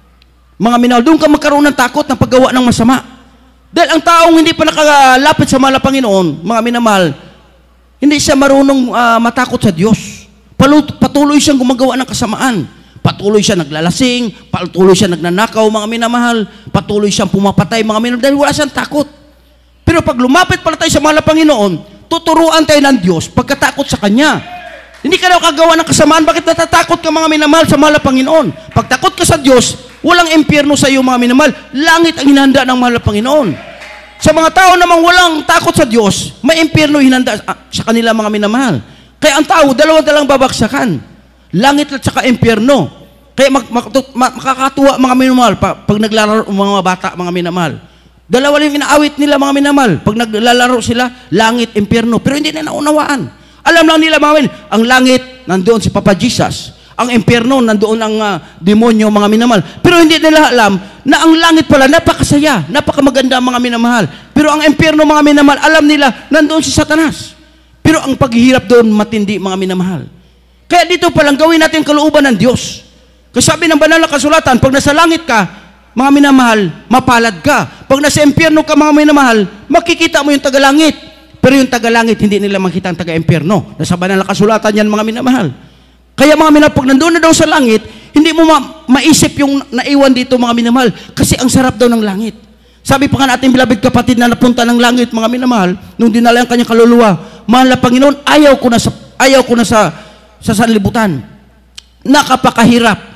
Mga minamahal, doon ka magkaroon ng takot ng paggawa ng masama. Dahil ang taong hindi pa nakalapit sa mahal na Panginoon, mga minamahal, hindi siya marunong matakot sa Diyos. Patuloy siyang gumagawa ng kasamaan. Patuloy siya naglalasing, patuloy siya nagnanakaw, mga minamahal, patuloy siyang pumapatay, mga minamahal, dahil wala siyang takot. Pero pag lumapit pala tayo sa mahal na Panginoon, tuturuan tayo ng Diyos pagkatakot sa Kanya. Hindi ka daw kagawa ng kasamaan, bakit natatakot ka, mga minamahal, sa mahal na Panginoon? Pag takot ka sa Diyos, walang impyerno sa iyo, mga minamahal. Langit ang hinanda ng mahal na Panginoon. Sa mga tao namang walang takot sa Diyos, may impyerno hinanda sa kanila, mga minamahal. Kaya ang tao, dalawa-dalang babaksakan. Langit at saka impyerno. Kaya makakatuwa, mga minamahal, pag naglalaro mga bata, mga minamahal. Dalawa lang yung inaawit nila, mga minamahal. Pag naglalaro sila, langit, impyerno. Pero hindi na naunawaan. Alam lang nila, mga minamahal, ang langit, nandoon si Papa Jesus. Ang impyerno, nandoon ang demonyo, mga minamahal. Pero hindi nila alam na ang langit pala, napakasaya, napakamaganda, mga minamahal. Pero ang impyerno, mga minamahal, alam nila, nandoon si Satanas. Pero ang paghihirap doon, matindi, mga minamahal. Kaya dito palang gawin natin kalooban ng Diyos. Kasi sabi ng banal na kasulatan, pag nasa langit ka, mga minamahal, mapalad ka. Pag nasa impyerno ka, mga minamahal, makikita mo yung tagalangit. Pero yung tagalangit, hindi nila makita ang taga-impyerno. Nasa banal na kasulatan yan, mga minamahal. Kaya mga minamahal, pag nandoon na daw sa langit, hindi mo maisip yung naiwan dito, mga minamahal. Kasi ang sarap daw ng langit. Sabi pa nga natin, beloved kapatid na napunta ng langit, mga minamahal, nung dinala ang kanyang kaluluwa, mahal na Panginoon, ayaw ko na sa sanlibutan. Nakapakahirap.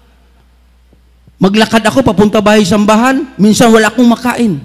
Maglakad ako, papunta bahay sambahan, minsan wala akong makain.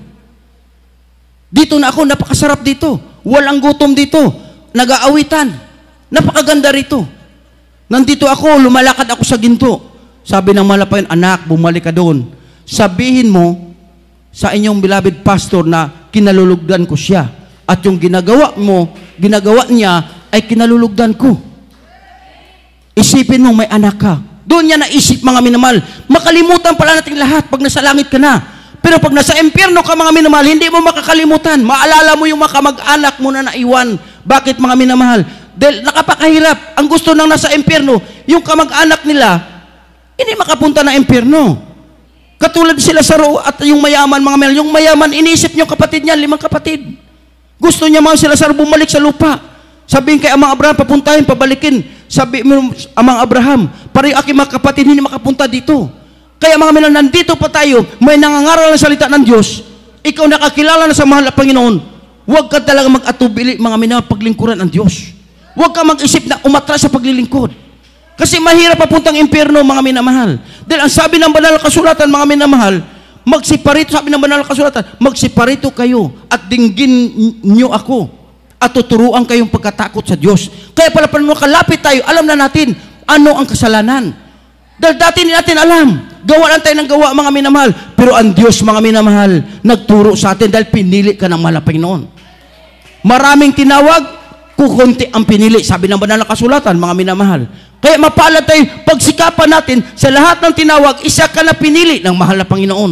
Dito na ako, napakasarap dito. Walang gutom dito. Nag-aawitan. Napakaganda rito. Nandito ako, lumalakad ako sa ginto. Sabi ng malapayan, anak, bumalik ka doon. Sabihin mo sa inyong beloved pastor na kinalulugdan ko siya. At yung ginagawa niya ay kinalulugdan ko. Isipin mo, may anak ka. Doon niya naisip, mga minamahal. Makalimutan pala natin lahat pag nasa langit ka na. Pero pag nasa impyerno ka, mga minamahal, hindi mo makakalimutan. Maalala mo yung mga kamag-anak mo na naiwan. Bakit, mga minamahal? Dahil nakapakahirap. Ang gusto nang nasa impyerno, yung kamag-anak nila, hindi makapunta na impyerno. Katulad sila sa at yung mayaman, mga minamahal. Yung mayaman, iniisip niyo kapatid niya, 5 kapatid. Gusto niya mga sila sa bumalik sa lupa. Sabihin kay Amang Abraham, papuntahin, pabalikin. Sabi mo, Amang Abraham, para yung aking mga kapatid hindi makapunta dito. Kaya mga minamahal, nandito pa tayo, may nangangaral ng salita ng Diyos, ikaw nakakilala na sa mahal na Panginoon, huwag ka talaga mag-atubili, mga minamahal, paglingkuran ng Diyos. Huwag ka mag-isip na umatras sa paglilingkod. Kasi mahirap papuntang impyerno, mga minamahal. Dahil ang sabi ng banal na kasulatan, mga minamahal, magsiparito, sabi ng banal na kasulatan, magsiparito kayo at dinggin nyo ako at tuturuan kayong pagkatakot sa Diyos. Kaya pala kalapit tayo, alam na natin ano ang kasalanan. Dahil dati hindi natin alam. Gawa lang tayo ng gawa, mga minamahal. Pero ang Diyos, mga minamahal, nagturo sa atin dahil pinili ka ng mahal na Panginoon. Maraming tinawag, kukunti ang pinili. Sabi ng banal na kasulatan, mga minamahal. Kaya mapalad tayo, pagsikapan natin, sa lahat ng tinawag, isa ka na pinili ng mahal na Panginoon.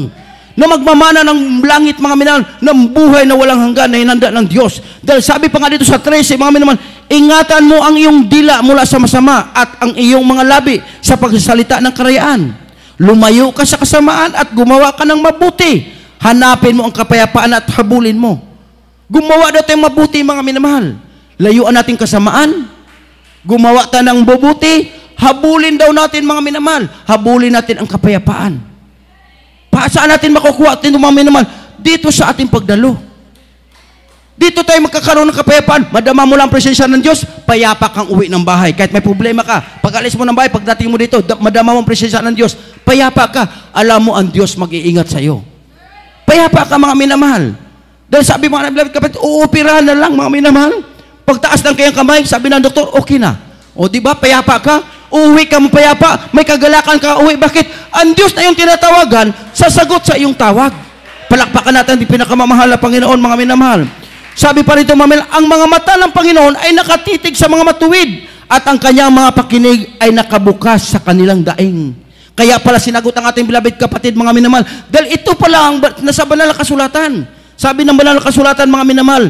na magmamana ng langit, mga minamahal, ng buhay na walang hanggan na hinanda ng Diyos. Dahil sabi pa nga dito sa 13, mga minamahal, ingatan mo ang iyong dila mula sa masama at ang iyong mga labi sa pagsasalita ng karayaan. Lumayo ka sa kasamaan at gumawa ka ng mabuti. Hanapin mo ang kapayapaan at habulin mo. Gumawa daw tayong mabuti, mga minamahal. Layuan natin kasamaan. Gumawa tayo ng mabuti. Habulin daw natin, mga minamahal. Habulin natin ang kapayapaan. Saan natin makukuha atin, mga minamahal? Dito sa ating pagdalo. Dito tayo magkakaroon ng kapayapaan. Madama mo lang ang presensya ng Diyos, payapa kang uwi ng bahay. Kahit may problema ka, pag alis mo ng bahay, pagdating mo dito, madama mo ang presensya ng Diyos, payapa ka. Alam mo ang Diyos mag-iingat sa iyo. Payapa ka, mga minamahal. Dahil sabi mga beloved kapatid, uupirahan na lang, mga minamahal. Pagtaas ng kayang kamay, sabi ng doktor, okay na. O di ba, payapa ka? Uuwi ka mo payapa, may kagalakan ka uwi. Bakit? Ang Diyos na yung tinatawagan, sasagot sa iyong tawag. Palakpakan natin di pinakamamahal na Panginoon, mga minamahal. Sabi pa rito, mga minamahal, ang mga mata ng Panginoon ay nakatitig sa mga matuwid at ang kanyang mga pakinig ay nakabukas sa kanilang daing. Kaya pala sinagot ang ating beloved kapatid, mga minamahal. Dahil ito pala ang nasa banal na kasulatan. Sabi ng banal na kasulatan, mga minamahal,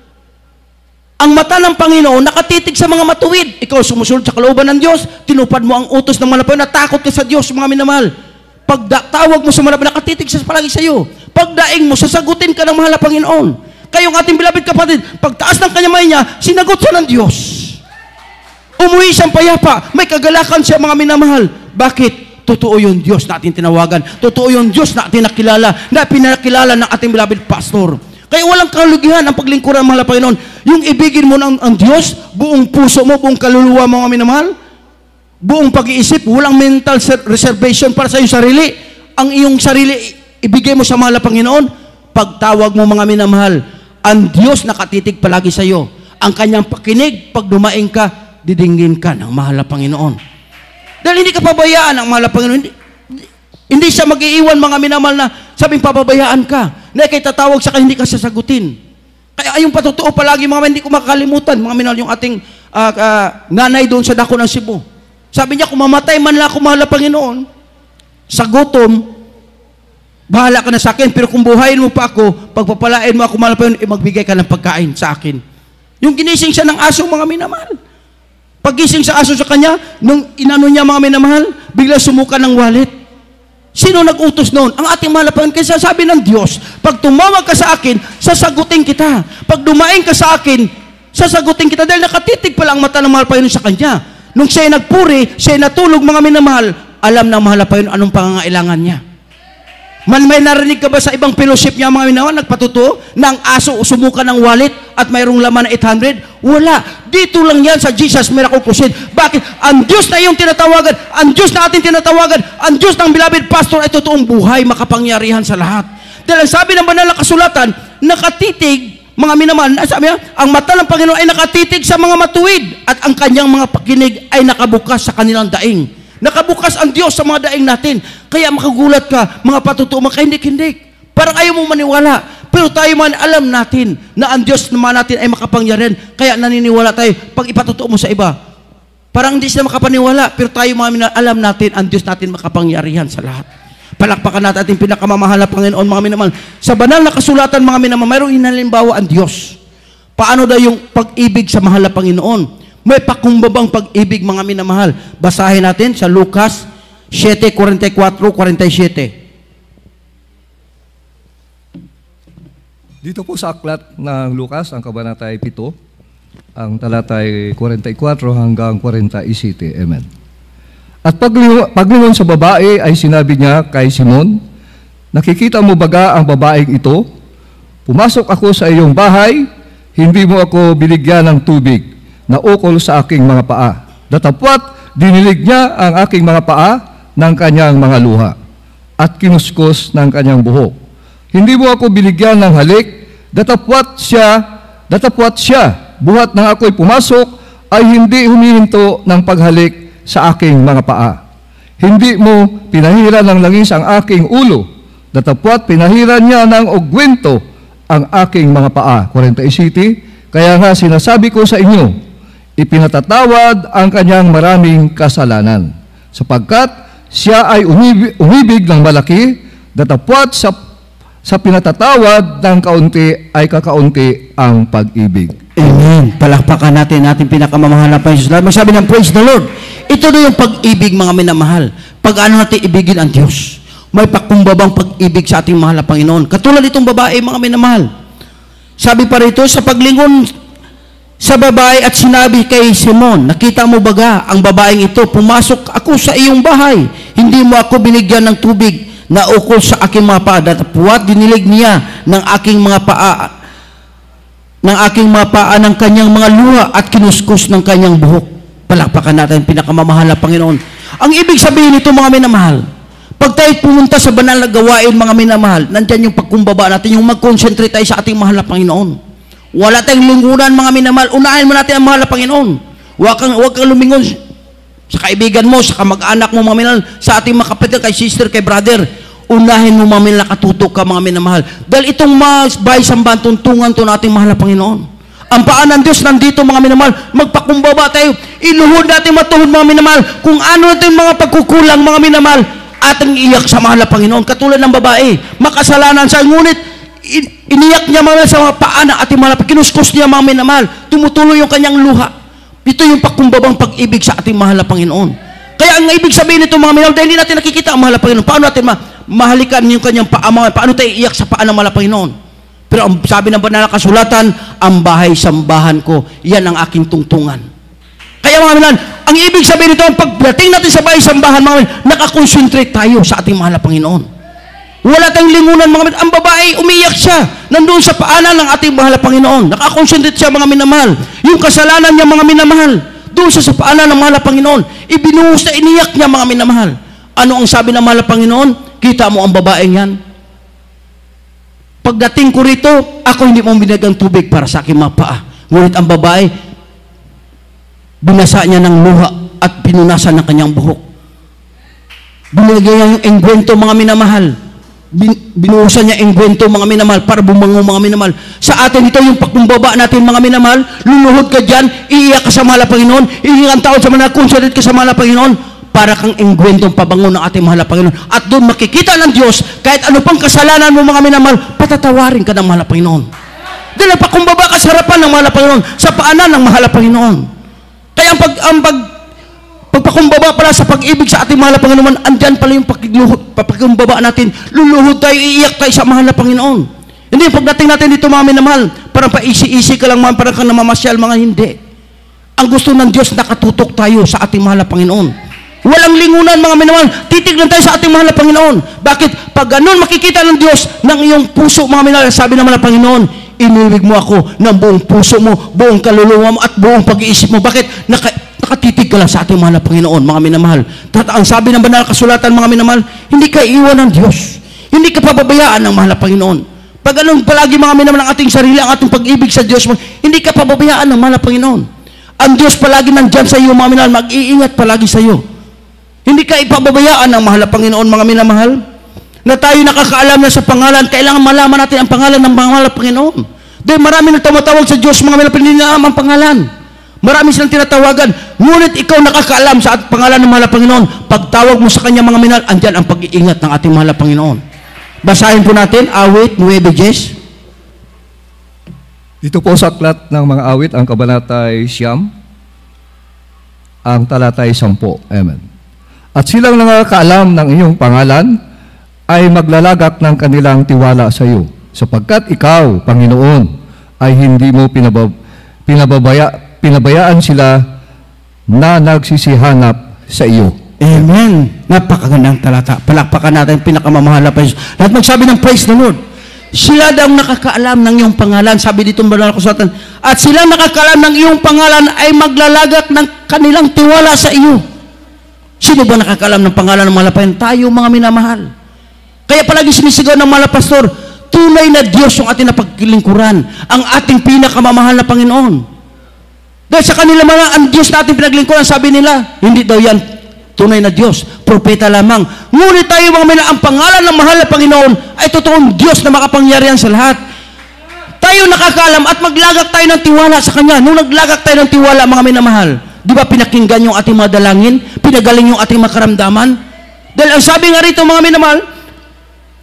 ang mata ng Panginoon nakatitig sa mga matuwid. Ikaw sumusunod sa kalooban ng Diyos, tinupad mo ang utos ng malapayon, natakot ka sa Diyos, mga minamahal. Pag tawag mo sa malapayon, nakatitig siya palagi sa iyo. Pag daing mo, sasagutin ka ng mahal na Panginoon. Kayong ating beloved kapatid, pagtaas ng kanyang niya, sinagot siya ng Diyos. Umuwi siyang payapa, may kagalakan siya, mga minamahal. Bakit? Totoo yung Diyos na ating tinawagan. Totoo yung Diyos na ating nakilala, na pinakilala ng ating beloved pastor. Kaya walang kalugihan ang paglingkuran ng mahal na Panginoon. Yung ibigin mo ng ang Diyos, buong puso mo, buong kaluluwa mo, mga minamahal, buong pag-iisip, walang mental reservation para sa iyong sarili. Ang iyong sarili, ibigay mo sa mahal na Panginoon. Pagtawag mo, mga minamahal, ang Diyos nakatitig palagi sa iyo. Ang kanyang pakinig, pag dumaing ka, didinggin ka ng mahal na Panginoon. Dahil hindi ka pabayaan ng mahal na Panginoon. Hindi siya mag-iiwan, mga minamahal, na sabing pababayaan ka. Na kay tatawag sa kanya, hindi ka sasagutin. Kaya yung patotoo palagi, mga hindi ko makakalimutan, mga minamahal, yung ating nanay doon sa dako ng Cebu. Sabi niya, kung mamatay man lang ako, mahal na Panginoon, sa gutom, bahala ka na sa akin, pero kung buhayin mo pa ako, pagpapalain mo ako, mahal na Panginoon, magbigay ka ng pagkain sa akin. Yung ginising siya ng aso, mga minamahal. Paggising sa aso sa kanya, nung inano niya, mga minamahal, bigla sumuka ng wallet. Sino nag-utos noon? Ang ating mahal na Panginoon. Kaya sabi ng Diyos, pag tumawag ka sa akin, sasagutin kita. Pag dumaing ka sa akin, sasagutin kita. Dahil nakatitig pala ang mata ng mahal na Panginoon sa kanya. Nung siya'y nagpuri, siya'y natulog, mga minamahal, alam ng mahal na Panginoon anong pangangailangan niya. May narinig ka ba sa ibang fellowship niya, mga minamahal, nagpatutuo, na ang aso sumuka ng wallet at mayroong laman na 800? Wala. Dito lang yan sa Jesus Miracle Crusade. Bakit? Ang Diyos na iyong tinatawagan, ang Diyos na ating tinatawagan, ang Diyos ng beloved pastor ay totoong buhay, makapangyarihan sa lahat. Dahil sabi ng banal na kasulatan, nakatitig, mga minamahal, sabi niya, ang mata ng Panginoon ay nakatitig sa mga matuwid at ang kanyang mga pakinig ay nakabukas sa kanilang daing. Nakabukas ang Diyos sa mga daing natin. Kaya makagulat ka, mga patutuo, makahindik-hindik. Parang ayaw mo maniwala. Pero tayo man alam natin na ang Diyos naman natin ay makapangyarihan. Kaya naniniwala tayo. Pag ipatutuo mo sa iba, parang hindi sila makapaniwala. Pero tayo mga alam natin, ang Diyos natin makapangyarihan sa lahat. Palakpakan natin ating pinakamamahal na Panginoon, mga minamahal. Sa banal na kasulatan, mga minamahal, mayroong inalimbawa ang Diyos. Paano daw yung pag-ibig sa mahal na Panginoon? May pakumbabang pag-ibig, mga minamahal. Basahin natin sa Lucas 7:44-47. Dito po sa aklat ng Lucas, ang kabanata ay 7, ang talata ay 44 hanggang 47. Amen. At paglingon sa babae ay sinabi niya kay Simon, nakikita mo baga ang babaeng ito? Pumasok ako sa iyong bahay, hindi mo ako binigyan ng tubig na ukol sa aking mga paa. Datapwat, dinilig niya ang aking mga paa ng kanyang mga luha at kinuskos ng kanyang buhok. Hindi mo ako binigyan ng halik, datapwat siya, buhat nang ako'y pumasok, ay hindi humihinto ng paghalik sa aking mga paa. Hindi mo pinahiran ng langis ang aking ulo, datapwat pinahiran niya ng ugwento ang aking mga paa. 47, kaya nga sinasabi ko sa inyo, ipinatatawad ang kanyang maraming kasalanan, sapagkat siya ay umibig ng malaki, datapwat sa sa pinatatawad ng kaunti ay kakaunti ang pag-ibig. Amen. Palakpakan natin ating pinakamamahal na Panginoon. Lahat magsabi ng praise the Lord. Ito na yung pag-ibig, mga minamahal. Pag ano natin ibigin ang Diyos. May pakumbabang pag-ibig sa ating mahal na Panginoon. Katulad itong babae, mga minamahal. Sabi pa rito, sa paglingon sa babae at sinabi kay Simon, nakita mo baga ang babaeng ito, pumasok ako sa iyong bahay. Hindi mo ako binigyan ng tubig na ukol sa aking mga paa. Datapwat dinilig niya ng aking mga paa ng kanyang mga luha at kinuskus ng kanyang buhok. Palakpakan natin pinakamamahal na Panginoon. Ang ibig sabihin nito, mga minamahal, pag tayo pumunta sa banal na gawain, mga minamahal, nandyan yung pagkumbaba natin, yung mag-concentrate tayo sa ating mahal na Panginoon. Wala tayong lingkuran, mga minamahal. Unahin mo natin ang mahal na Panginoon. Huwag kang lumingon sa kaibigan mo, sa kamag-anak mo, mga minamahal, sa ating mga kapatid, kay sister, kay brother. Unahin mo, mga minamahal, nakatutok ka, mga minamahal. Dahil itong bahay sambahan, tuntungan to nating mahal na Panginoon. Ang paan ng Diyos nandito, mga minamahal, magpakumbaba tayo. Iluhod natin matuhod, mga minamahal. Kung ano natin mga pagkukulang, mga minamahal, ating iyak sa mahal na Panginoon. Katulad ng babae, makasalanan siya, ngunit iniyak niya mga sa mga paan ng ating mahal. Kinuskus niya, mga minamahal. Tumutuloy yung kanyang luha. Ito yung pakumbabang pag-ibig sa ating mahal na Panginoon. Kaya ang ibig sabihin nito, mga minamahal, dahil hindi natin nakikita ang mahal na Panginoon. Paano natin mahalikan yung kanyang paa? Paano tayo iyak sa paan ng mahal na Panginoon? Pero ang sabi ng banal na kasulatan, ang bahay sambahan ko, yan ang aking tungtungan. Kaya mga minamahal, ang ibig sabihin nito, pagdating natin sa bahay sambahan, mga minamahal, nakakonsentrate tayo sa ating mahal na Panginoon. Wala tayong lingunan, mga minamahal. Ang babae, umiyak siya. Nandoon sa paanan ng ating mahal na Panginoon. Nakakonsentrate siya, mga minamahal. Yung kasalanan niya, mga minamahal, doon sa paanan ng mahal na Panginoon. Ibinuhos na iniyak niya, mga minamahal. Ano ang sabi ng mahal na Panginoon? Kita mo ang babaeng yan. Pagdating ko rito, ako hindi mo binagang tubig para sa aking mga paa. Ngunit ang babae, binasa niya ng luha at pinunasan ng kanyang buhok. Binigyan niya yung engkwento, mga minamahal. Binuhusan niya engkwento, mga minamahal, para bumango, mga minamahal. Sa atin ito, yung pakumbaba natin, mga minamahal, luluhod ka dyan, iiyak ka sa mahal na Panginoon, iiyak ang tao sa mga konsulate ka sa mahal na Panginoon, para kang engkwentong pabango ng ating mahal na Panginoon. At doon makikita ng Diyos, kahit ano pang kasalanan mo, mga minamahal, patatawarin ka ng mahal na Panginoon. Dahil pakumbaba ka sa harapan ng mahal na Panginoon, sa paanan ng mahal na Panginoon. Kaya ang pagpakumbaba pala sa pag-ibig sa ating mahal na Panginoon, andyan pala yung pagpakumbaba natin, luluhod tayo, iiyak tayo sa mahal na Panginoon. Hindi, pagdating natin dito, mga minamahal, parang paisi-isi ka lang, parang kang namamasyal, mga hindi. Ang gusto ng Diyos, nakatutok tayo sa ating mahal na Panginoon. Walang lingunan, mga minamahal. Titignan tayo sa ating mahal na Panginoon. Bakit? Pag ganun makikita ng Diyos ng iyong puso, mga minamahal, sabi ng mahal na Panginoon, inilig mo ako ng buong puso mo, buong kaluluwa mo, at buong pag-iisip mo. Bakit? Nakatitig ka lang sa ating mahal na Panginoon, mga minamahal. Ang sabi ng banal na kasulatan, mga minamahal, hindi ka iwan ng Diyos. Hindi ka pababayaan ng mahal na Panginoon. Pag ganun palagi, mga minamahal, ang ating sarili, ang ating pag-ibig sa Diyos, hindi ka pababayaan ng mahal na Panginoon. Ang Diyos palagi nandyan sa iyo, mga minamahal, mag-iingat palagi sa iyo. Hindi ka ipababayaan ng mahal na Panginoon, mga minamahal. Na tayo nakakaalam na sa pangalan, kailangan malaman natin ang pangalan ng mahal na Panginoon. Dahil marami nang tumatawag sa Diyos, mga minamahal, hindi na ang pangalan. Marami silang tinatawagan. Ngunit ikaw nakakaalam sa pangalan ng mahal na Panginoon. Pagtawag mo sa kanya, mga minamahal, andyan ang pag-iingat ng ating mahal na Panginoon. Basahin po natin, awit 9:10. Dito po sa aklat ng mga awit, ang kabanatay 9, ang talatay 10. Amen. At silang nakakaalam ng iyong pangalan ay maglalagak ng kanilang tiwala sa iyo, sapagkat ikaw, Panginoon, ay hindi mo pinabayaan sila na nagsisihanap sa iyo. Amen. Napakagandang talata. Palakpakan natin pinakamamahal na Panginoon. Lahat magsabi ng praise the Lord. Sila daw nakakaalam ng iyong pangalan, sabi dito ng banal na kasulatan. At sila nakakaalam ng iyong pangalan ay maglalagak ng kanilang tiwala sa iyo. Sino ba nakakaalam ng pangalan ng mahal na Panginoon? Tayo, mga minamahal. Kaya palagi sinisigaw ng mahal na pastor, tunay na Diyos yung ating napaglingkuran, ang ating pinakamamahal na Panginoon. Dahil sa kanila mga, ang Diyos na ating pinaglingkuran, sabi nila, hindi daw yan tunay na Diyos, propeta lamang. Ngunit tayo, mga minamahal, ang pangalan ng mahal na Panginoon ay totoong Diyos na makapangyarihan sa lahat. Tayo nakakaalam at maglagak tayo ng tiwala sa Kanya. Nung naglagak tayo ng tiwala, mga minamahal, di ba pinakinggan yung ating mga dalangin? Pinagaling yung ating mga karamdaman? Dahil ang sabi nga rito, mga minamahal,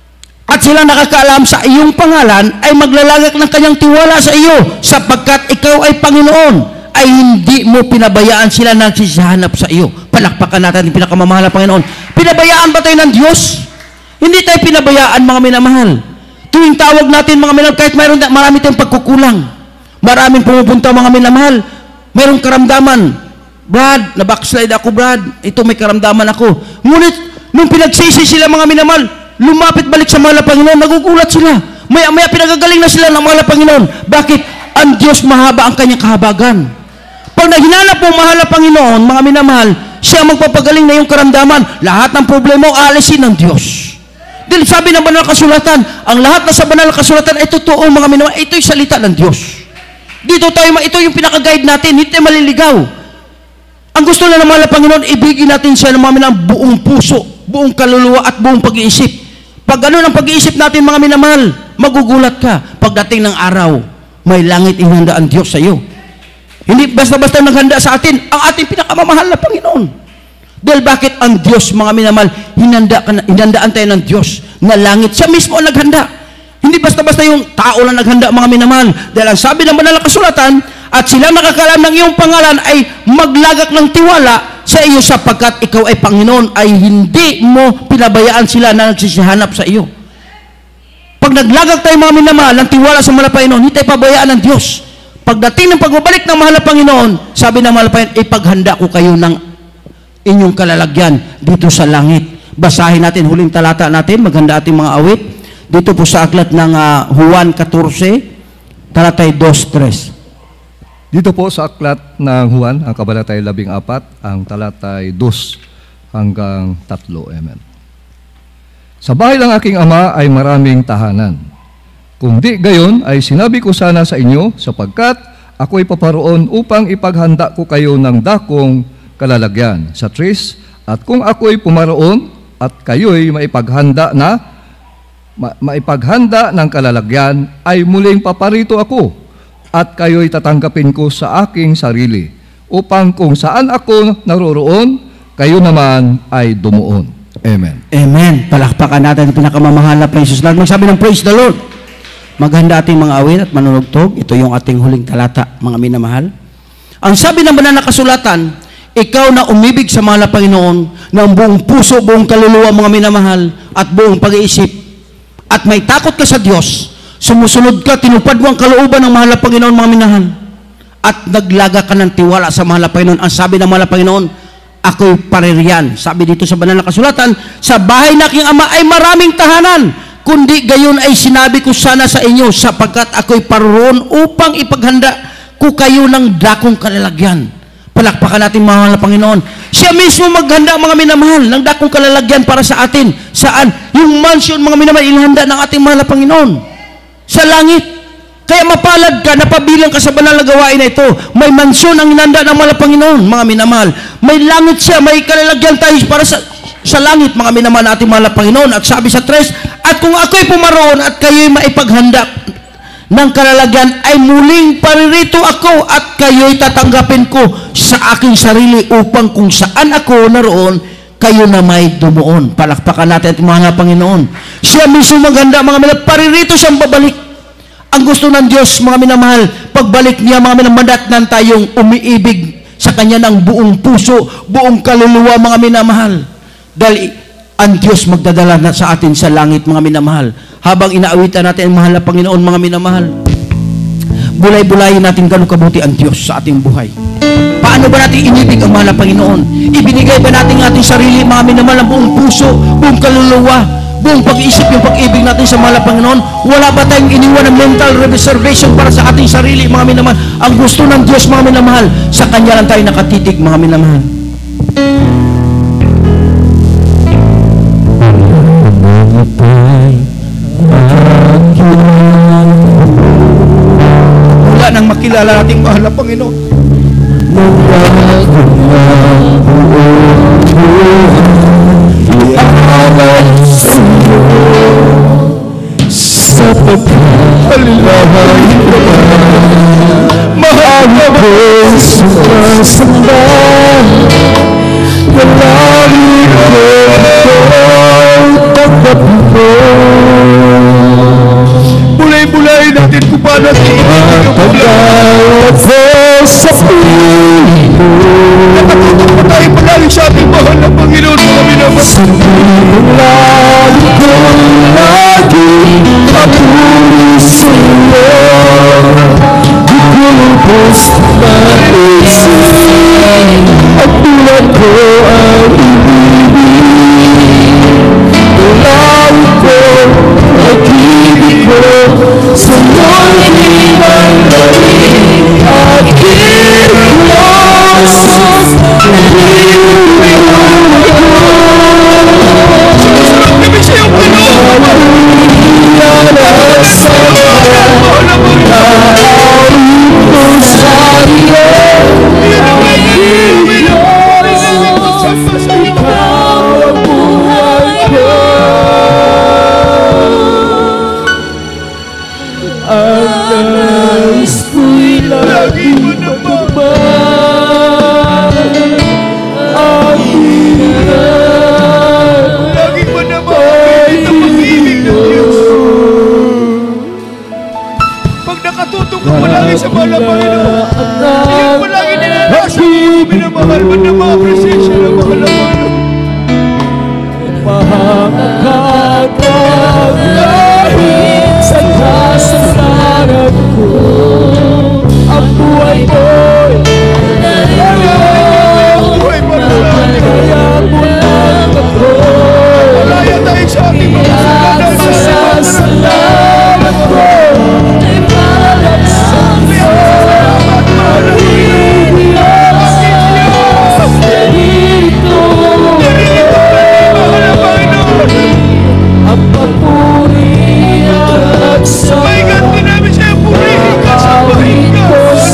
at sila nakakaalam sa iyong pangalan ay maglalagak ng kanyang tiwala sa iyo sapagkat ikaw ay Panginoon, ay hindi mo pinabayaan sila na nagsihanap sa iyo. Palakpakan natin ang pinakamamahal na Panginoon. Pinabayaan ba tayo ng Diyos? Hindi tayo pinabayaan, mga minamahal. Tuwing tawag natin, mga minamahal, kahit marami tayong pagkukulang, maraming pumupunta, mga minamahal, mayroong karamdaman. Brad, na-backslide ako, Brad. Ito, may karamdaman ako. Ngunit, nung pinagsisi sila, mga minamahal, lumapit balik sa mahal na Panginoon, nagugulat sila. Maya pinagagaling na sila ng mahal na Panginoon. Bakit? Ang Diyos mahaba ang kanyang kahabagan. Pag naghinanap mo mahal na Panginoon, mga minamahal, siya magpapagaling na yung karamdaman. Lahat ng problema mo, alisin ng Diyos. Dahil sabi ng banal na kasulatan, ang lahat na sa banal na kasulatan ay totoo, mga minamahal. Ito'y salita ng Diyos. Ito yung pinaka-guide natin, hindi tayo maliligaw. Ang gusto na ng mahal na Panginoon, ibigin natin siya ng mga minamahal, buong puso, buong kaluluwa at buong pag-iisip. Pag ganun ang pag-iisip natin, mga minamahal, magugulat ka. Pagdating ng araw, may langit inihanda ang Diyos sa iyo. Hindi basta-basta naghanda sa atin ang ating pinakamamahal na Panginoon. Dahil bakit ang Diyos, mga minamahal, hinandaan tayo ng Diyos na langit. Siya mismo ang naghanda. Hindi basta-basta yung tao lang naghanda, mga minamahal. Dahil ang sabi ng banal na kasulatan, at sila nakakaalam ng iyong pangalan ay maglagak ng tiwala sa iyo sapagkat ikaw ay Panginoon, ay hindi mo pinabayaan sila na nagsisihanap sa iyo. Pag naglagak tayo, mga minamahal, ng tiwala sa mahal na Panginoon, hindi tayo pabayaan ng Diyos. Pagdating ng pagbabalik ng mahal na Panginoon, sabi ng mahal na Panginoon, ipaghanda ko kayo ng inyong kalalagyan dito sa langit. Basahin natin, huling talata natin, maghanda ating mga awit. Dito po sa aklat ng Juan 14, talatay 2-3. Dito po sa aklat ng Juan, ang kabanatay 14, ang talatay 2 hanggang 3. Amen. Sa bahay ng aking ama ay maraming tahanan. Kung di gayon ay sinabi ko sana sa inyo sapagkat ako'y paparoon upang ipaghanda ko kayo ng dakong kalalagyan sa 3. At kung ako'y pumaroon at kayo'y maipaghanda ng kalalagyan, ay muling paparito ako at kayo'y tatanggapin ko sa aking sarili, upang kung saan ako naroroon, kayo naman ay dumuon. Amen. Amen. Palakpakan natin ang pinakamamahal na Praise the Lord. Magsabi ng Praise the Lord. Maghanda ating mga awit at manunugtog. Ito yung ating huling talata, mga minamahal. Ang sabi ng banal na kasulatan, ikaw na umibig sa mahal na Panginoon ng buong puso, buong kaluluwa, mga minamahal, at buong pag-iisip, at may takot ka sa Diyos, sumusunod ka, tinupad mo ang kalooban ng mahal na Panginoon, mga minamahal, at naglaga ka ng tiwala sa mahal na Panginoon. Ang sabi ng mahal na Panginoon, ako'y paririyan. Sabi dito sa banal na kasulatan, sa bahay na aking ama ay maraming tahanan, kundi gayon ay sinabi ko sana sa inyo, sapagkat ako'y paroon upang ipaghanda ko kayo ng dakong kalalagyan. Palakpakan natin, mahal na Panginoon. Siya mismo maghanda, mga minamahal, ng dakong kalalagyan para sa atin. Saan? Yung mansion, mga minamahal, ilhanda ng ating mahal na Panginoon. Sa langit. Kaya mapalad ka, napabilang ka sa banal na gawain na ito. May mansion ang inhanda ng mahal na Panginoon, mga minamahal. May langit siya, may kalalagyan tayo para sa langit, mga minamahal, ating mahal na Panginoon. At sabi sa 3, at kung ako'y pumaroon at kayo'y maipaghanda ng kalalagyan, ay muling paririto ako at kayo'y tatanggapin ko sa aking sarili, upang kung saan ako naroon, kayo na may dumuon. Palakpakan natin at mga Panginoon. Siya mismo maghanda, mga minamahal, paririto siyang babalik. Ang gusto ng Diyos, mga minamahal, pagbalik niya, mga minamadatnan tayong umiibig sa Kanya ng buong puso, buong kaluluwa, mga minamahal. Dahil ang Diyos magdadala na sa atin sa langit, mga minamahal. Habang inaawitan natin ang mahal na Panginoon, mga minamahal, bulay-bulayin natin gano'ng kabuti ang Diyos sa ating buhay. Paano ba natin inibig ang mahal na Panginoon? Ibinigay ba natin ang ating sarili, mga minamahal, ang buong puso, buong kaluluwa, buong pag-iisip, yung pag-ibig natin sa mahal na Panginoon? Wala ba tayong iniwan ng mental reservation para sa ating sarili, mga minamahal? Ang gusto ng Diyos, mga minamahal, sa Kanya lang tayo nakatitig, mga minamahal. Wala nang makilala nating mahal na Panginoon. Sa pagkalilahin ko mahal na ko sumasamba, dalangin ko tanggapin ko. Lagi ko lagi papuri sa'yo. Di ko lubos maisip ang tulad ko ang ibig. Lagi ko, pag-ibig ko sa'yo'y di malamig. At kilos sa mga Panginoon. Iyon mo lagi nilalasa mo, minamahal mo na mga presensya ng mga Panginoon. Mahakakagahit sa kasalanan ko. Ang buhay mo'y Buhay pa rin natin. kaya mo lang ako. Malaya tayo sa ating mga Salamat ko. may ganti namin siya, purihin ka sa bahay ka.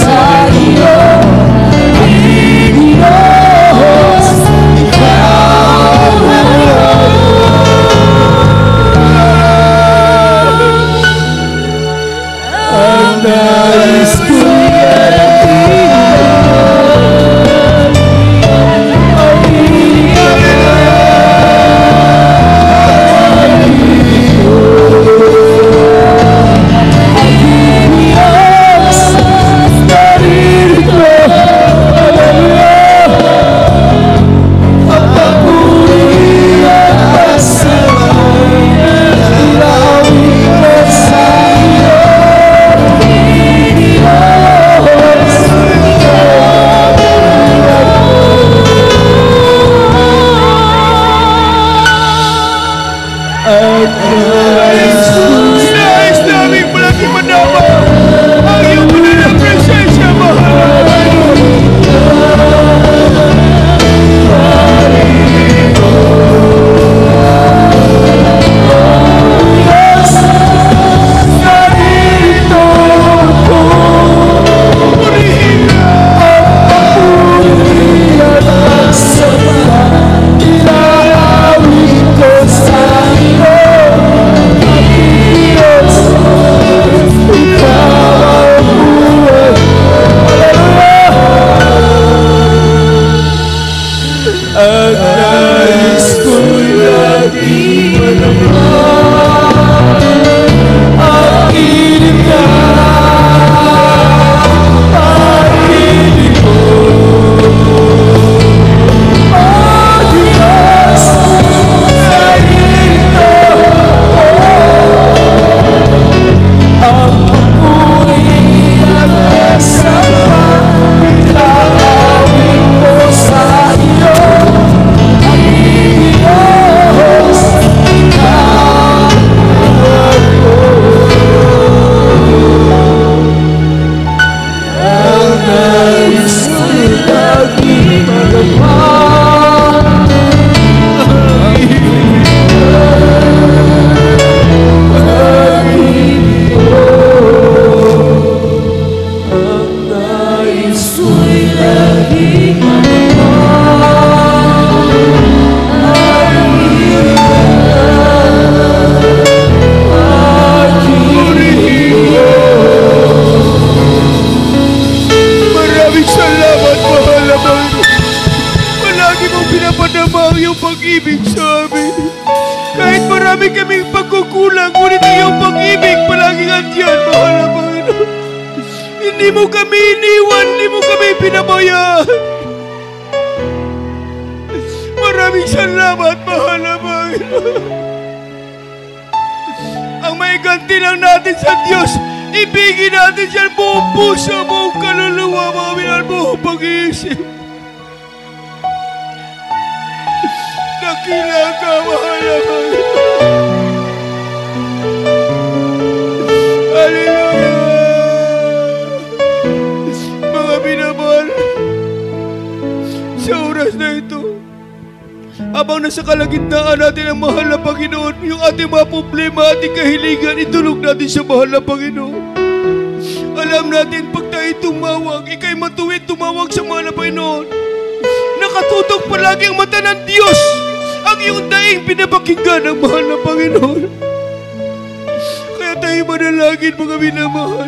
Nais namin palagi manama ang iyong manalang presensya, mahal. Purihin ka. Maraming salamat, mahal na Panginoon. Palagi mong pinapadama ang iyong pag-ibig sa amin. Kahit marami kaming pagkukulang, ngunit ang iyong pag-ibig palaging andyan, mahal na Panginoon. Hindi mo kami iniwan, hindi mo kami pinabayaan. Maraming salamat, mahal na Panginoon. Ang may ganti lang natin sa Diyos, ibigin natin siya buong puso, buong kaluluwa, mga minahal, buong pag-iisip. Dakila ka, mahal na Panginoon. Hallelujah! Mga minamahal, sa oras na ito, habang nasa kalagitnaan natin ang mahal na Panginoon, yung ating mga problema, ating kahilingan, itulog natin sa mahal na Panginoon. Alam natin, pag tayo tumawag, ikay matuwid tumawag sa mahal na Panginoon. Nakatutok palagi ang mata ng Diyos, ang iyong daing pinapakinggan ng mahal na Panginoon. Kaya tayo manalangin, mga minamahal.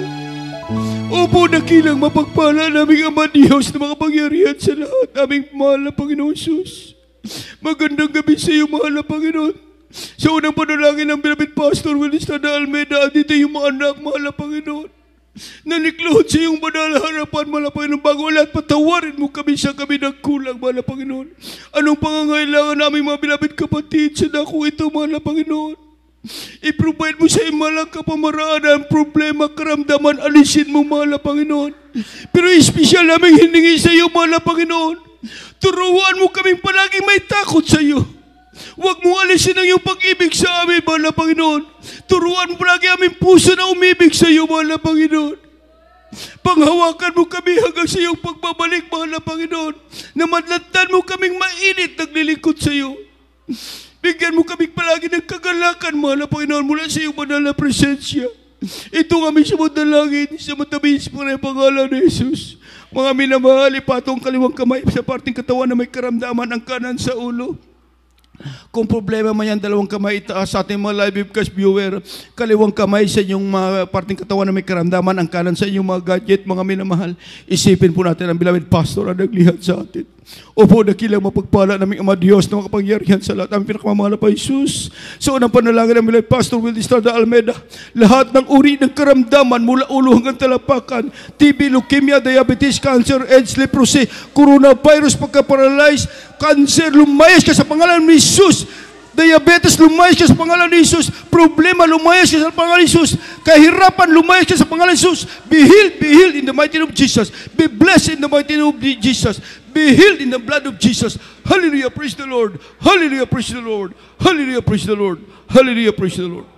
Opo, nakilang mapagpala naming Ama Diyos na makapangyarihan sa lahat, aming mahal na Panginoon Jesus. Magandang gabi sa iyo, mahal na Panginoon. Sa unang panalangin ng beloved Pastor Willis Estrada Almeida, dito yung mga anak, mahal na Panginoon. Naniklohod sa iyong banal harapan, mahal na Panginoon, bago lahat patawarin mo kami sa kami nagkulang, mahal na Panginoon. Anong pangangailangan namin mga beloved kapatid sa dako ito, mahal na Panginoon? I-provide mo sa imalang kapamaraan ang problema, karamdaman, alisin mo, mahal na Panginoon. Pero espesyal namin hiningi sa iyo, mahal na Panginoon. Turuan mo kaming palaging may takot sa iyo. Huwag mo alisin ang iyong pag-ibig sa amin, mahal na Panginoon. Turuan mo palagi aming puso na umibig sa iyo, mahal na Panginoon. Panghawakan mo kami hanggang sa iyong pagbabalik, mahal na Panginoon. Na madlantan mo kaming mainit naglilingkod sa iyo. Bigyan mo kami palagi ng kagalakan, mahal na Panginoon, mula sa iyong banal na presensya. Ito kami sa dalangin sa matamis po na pangalan ni Jesus. Mga minamahal, ipatong kaliwang kamay sa parting katawan na may karamdaman, ang kanan sa ulo. Kung problema man yan, dalawang kamay itaas sa ating mga live webcast viewer. Kaliwang kamay sa inyong mga parting katawan na may karamdaman, ang kanan sa inyong mga gadget, mga minamahal. Isipin po natin ang beloved pastor na naglihat sa atin. Opo, nakilang mapagpala naming Ama Diyos na makapangyarihan sa lahat. Ang pinakamamahal na pa Jesus. Sa unang panalangin ng beloved Pastor Willis Estrada Almeida, lahat ng uri ng karamdaman mula ulo hanggang talapakan, TB, leukemia, diabetes, cancer, AIDS, leprosy, coronavirus, pagka-paralyze, cancer, lumayas ka sa pangalan ni Jesus. Diabetes, lumayas ka sa pangalan ni Jesus. Problema, lumayas ka sa pangalan ni Jesus. Kahirapan, lumayas ka sa pangalan ni Jesus. Be healed in the mighty name of Jesus. Be blessed in the mighty name of Jesus. Be healed in the blood of Jesus. Hallelujah, praise the Lord. Hallelujah, praise the Lord. Hallelujah, praise the Lord. Hallelujah, praise the Lord.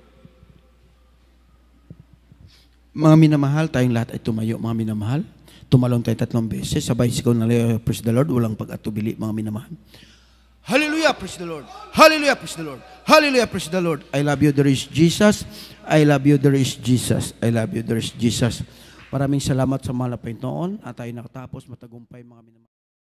Mga minamahal, tayong lahat ay tumayo, mga minamahal. Tumalong tayo 3 beses. Sabay sigaw na praise the Lord. Walang pag-atubili, mga minamahal. Hallelujah, praise the Lord. Hallelujah, praise the Lord. Hallelujah, praise the Lord. I love you, there is Jesus. I love you, there is Jesus. I love you, there is Jesus. Maraming salamat sa mahal na Panginoon at tayo nakatapos matagumpay, mga minamahal.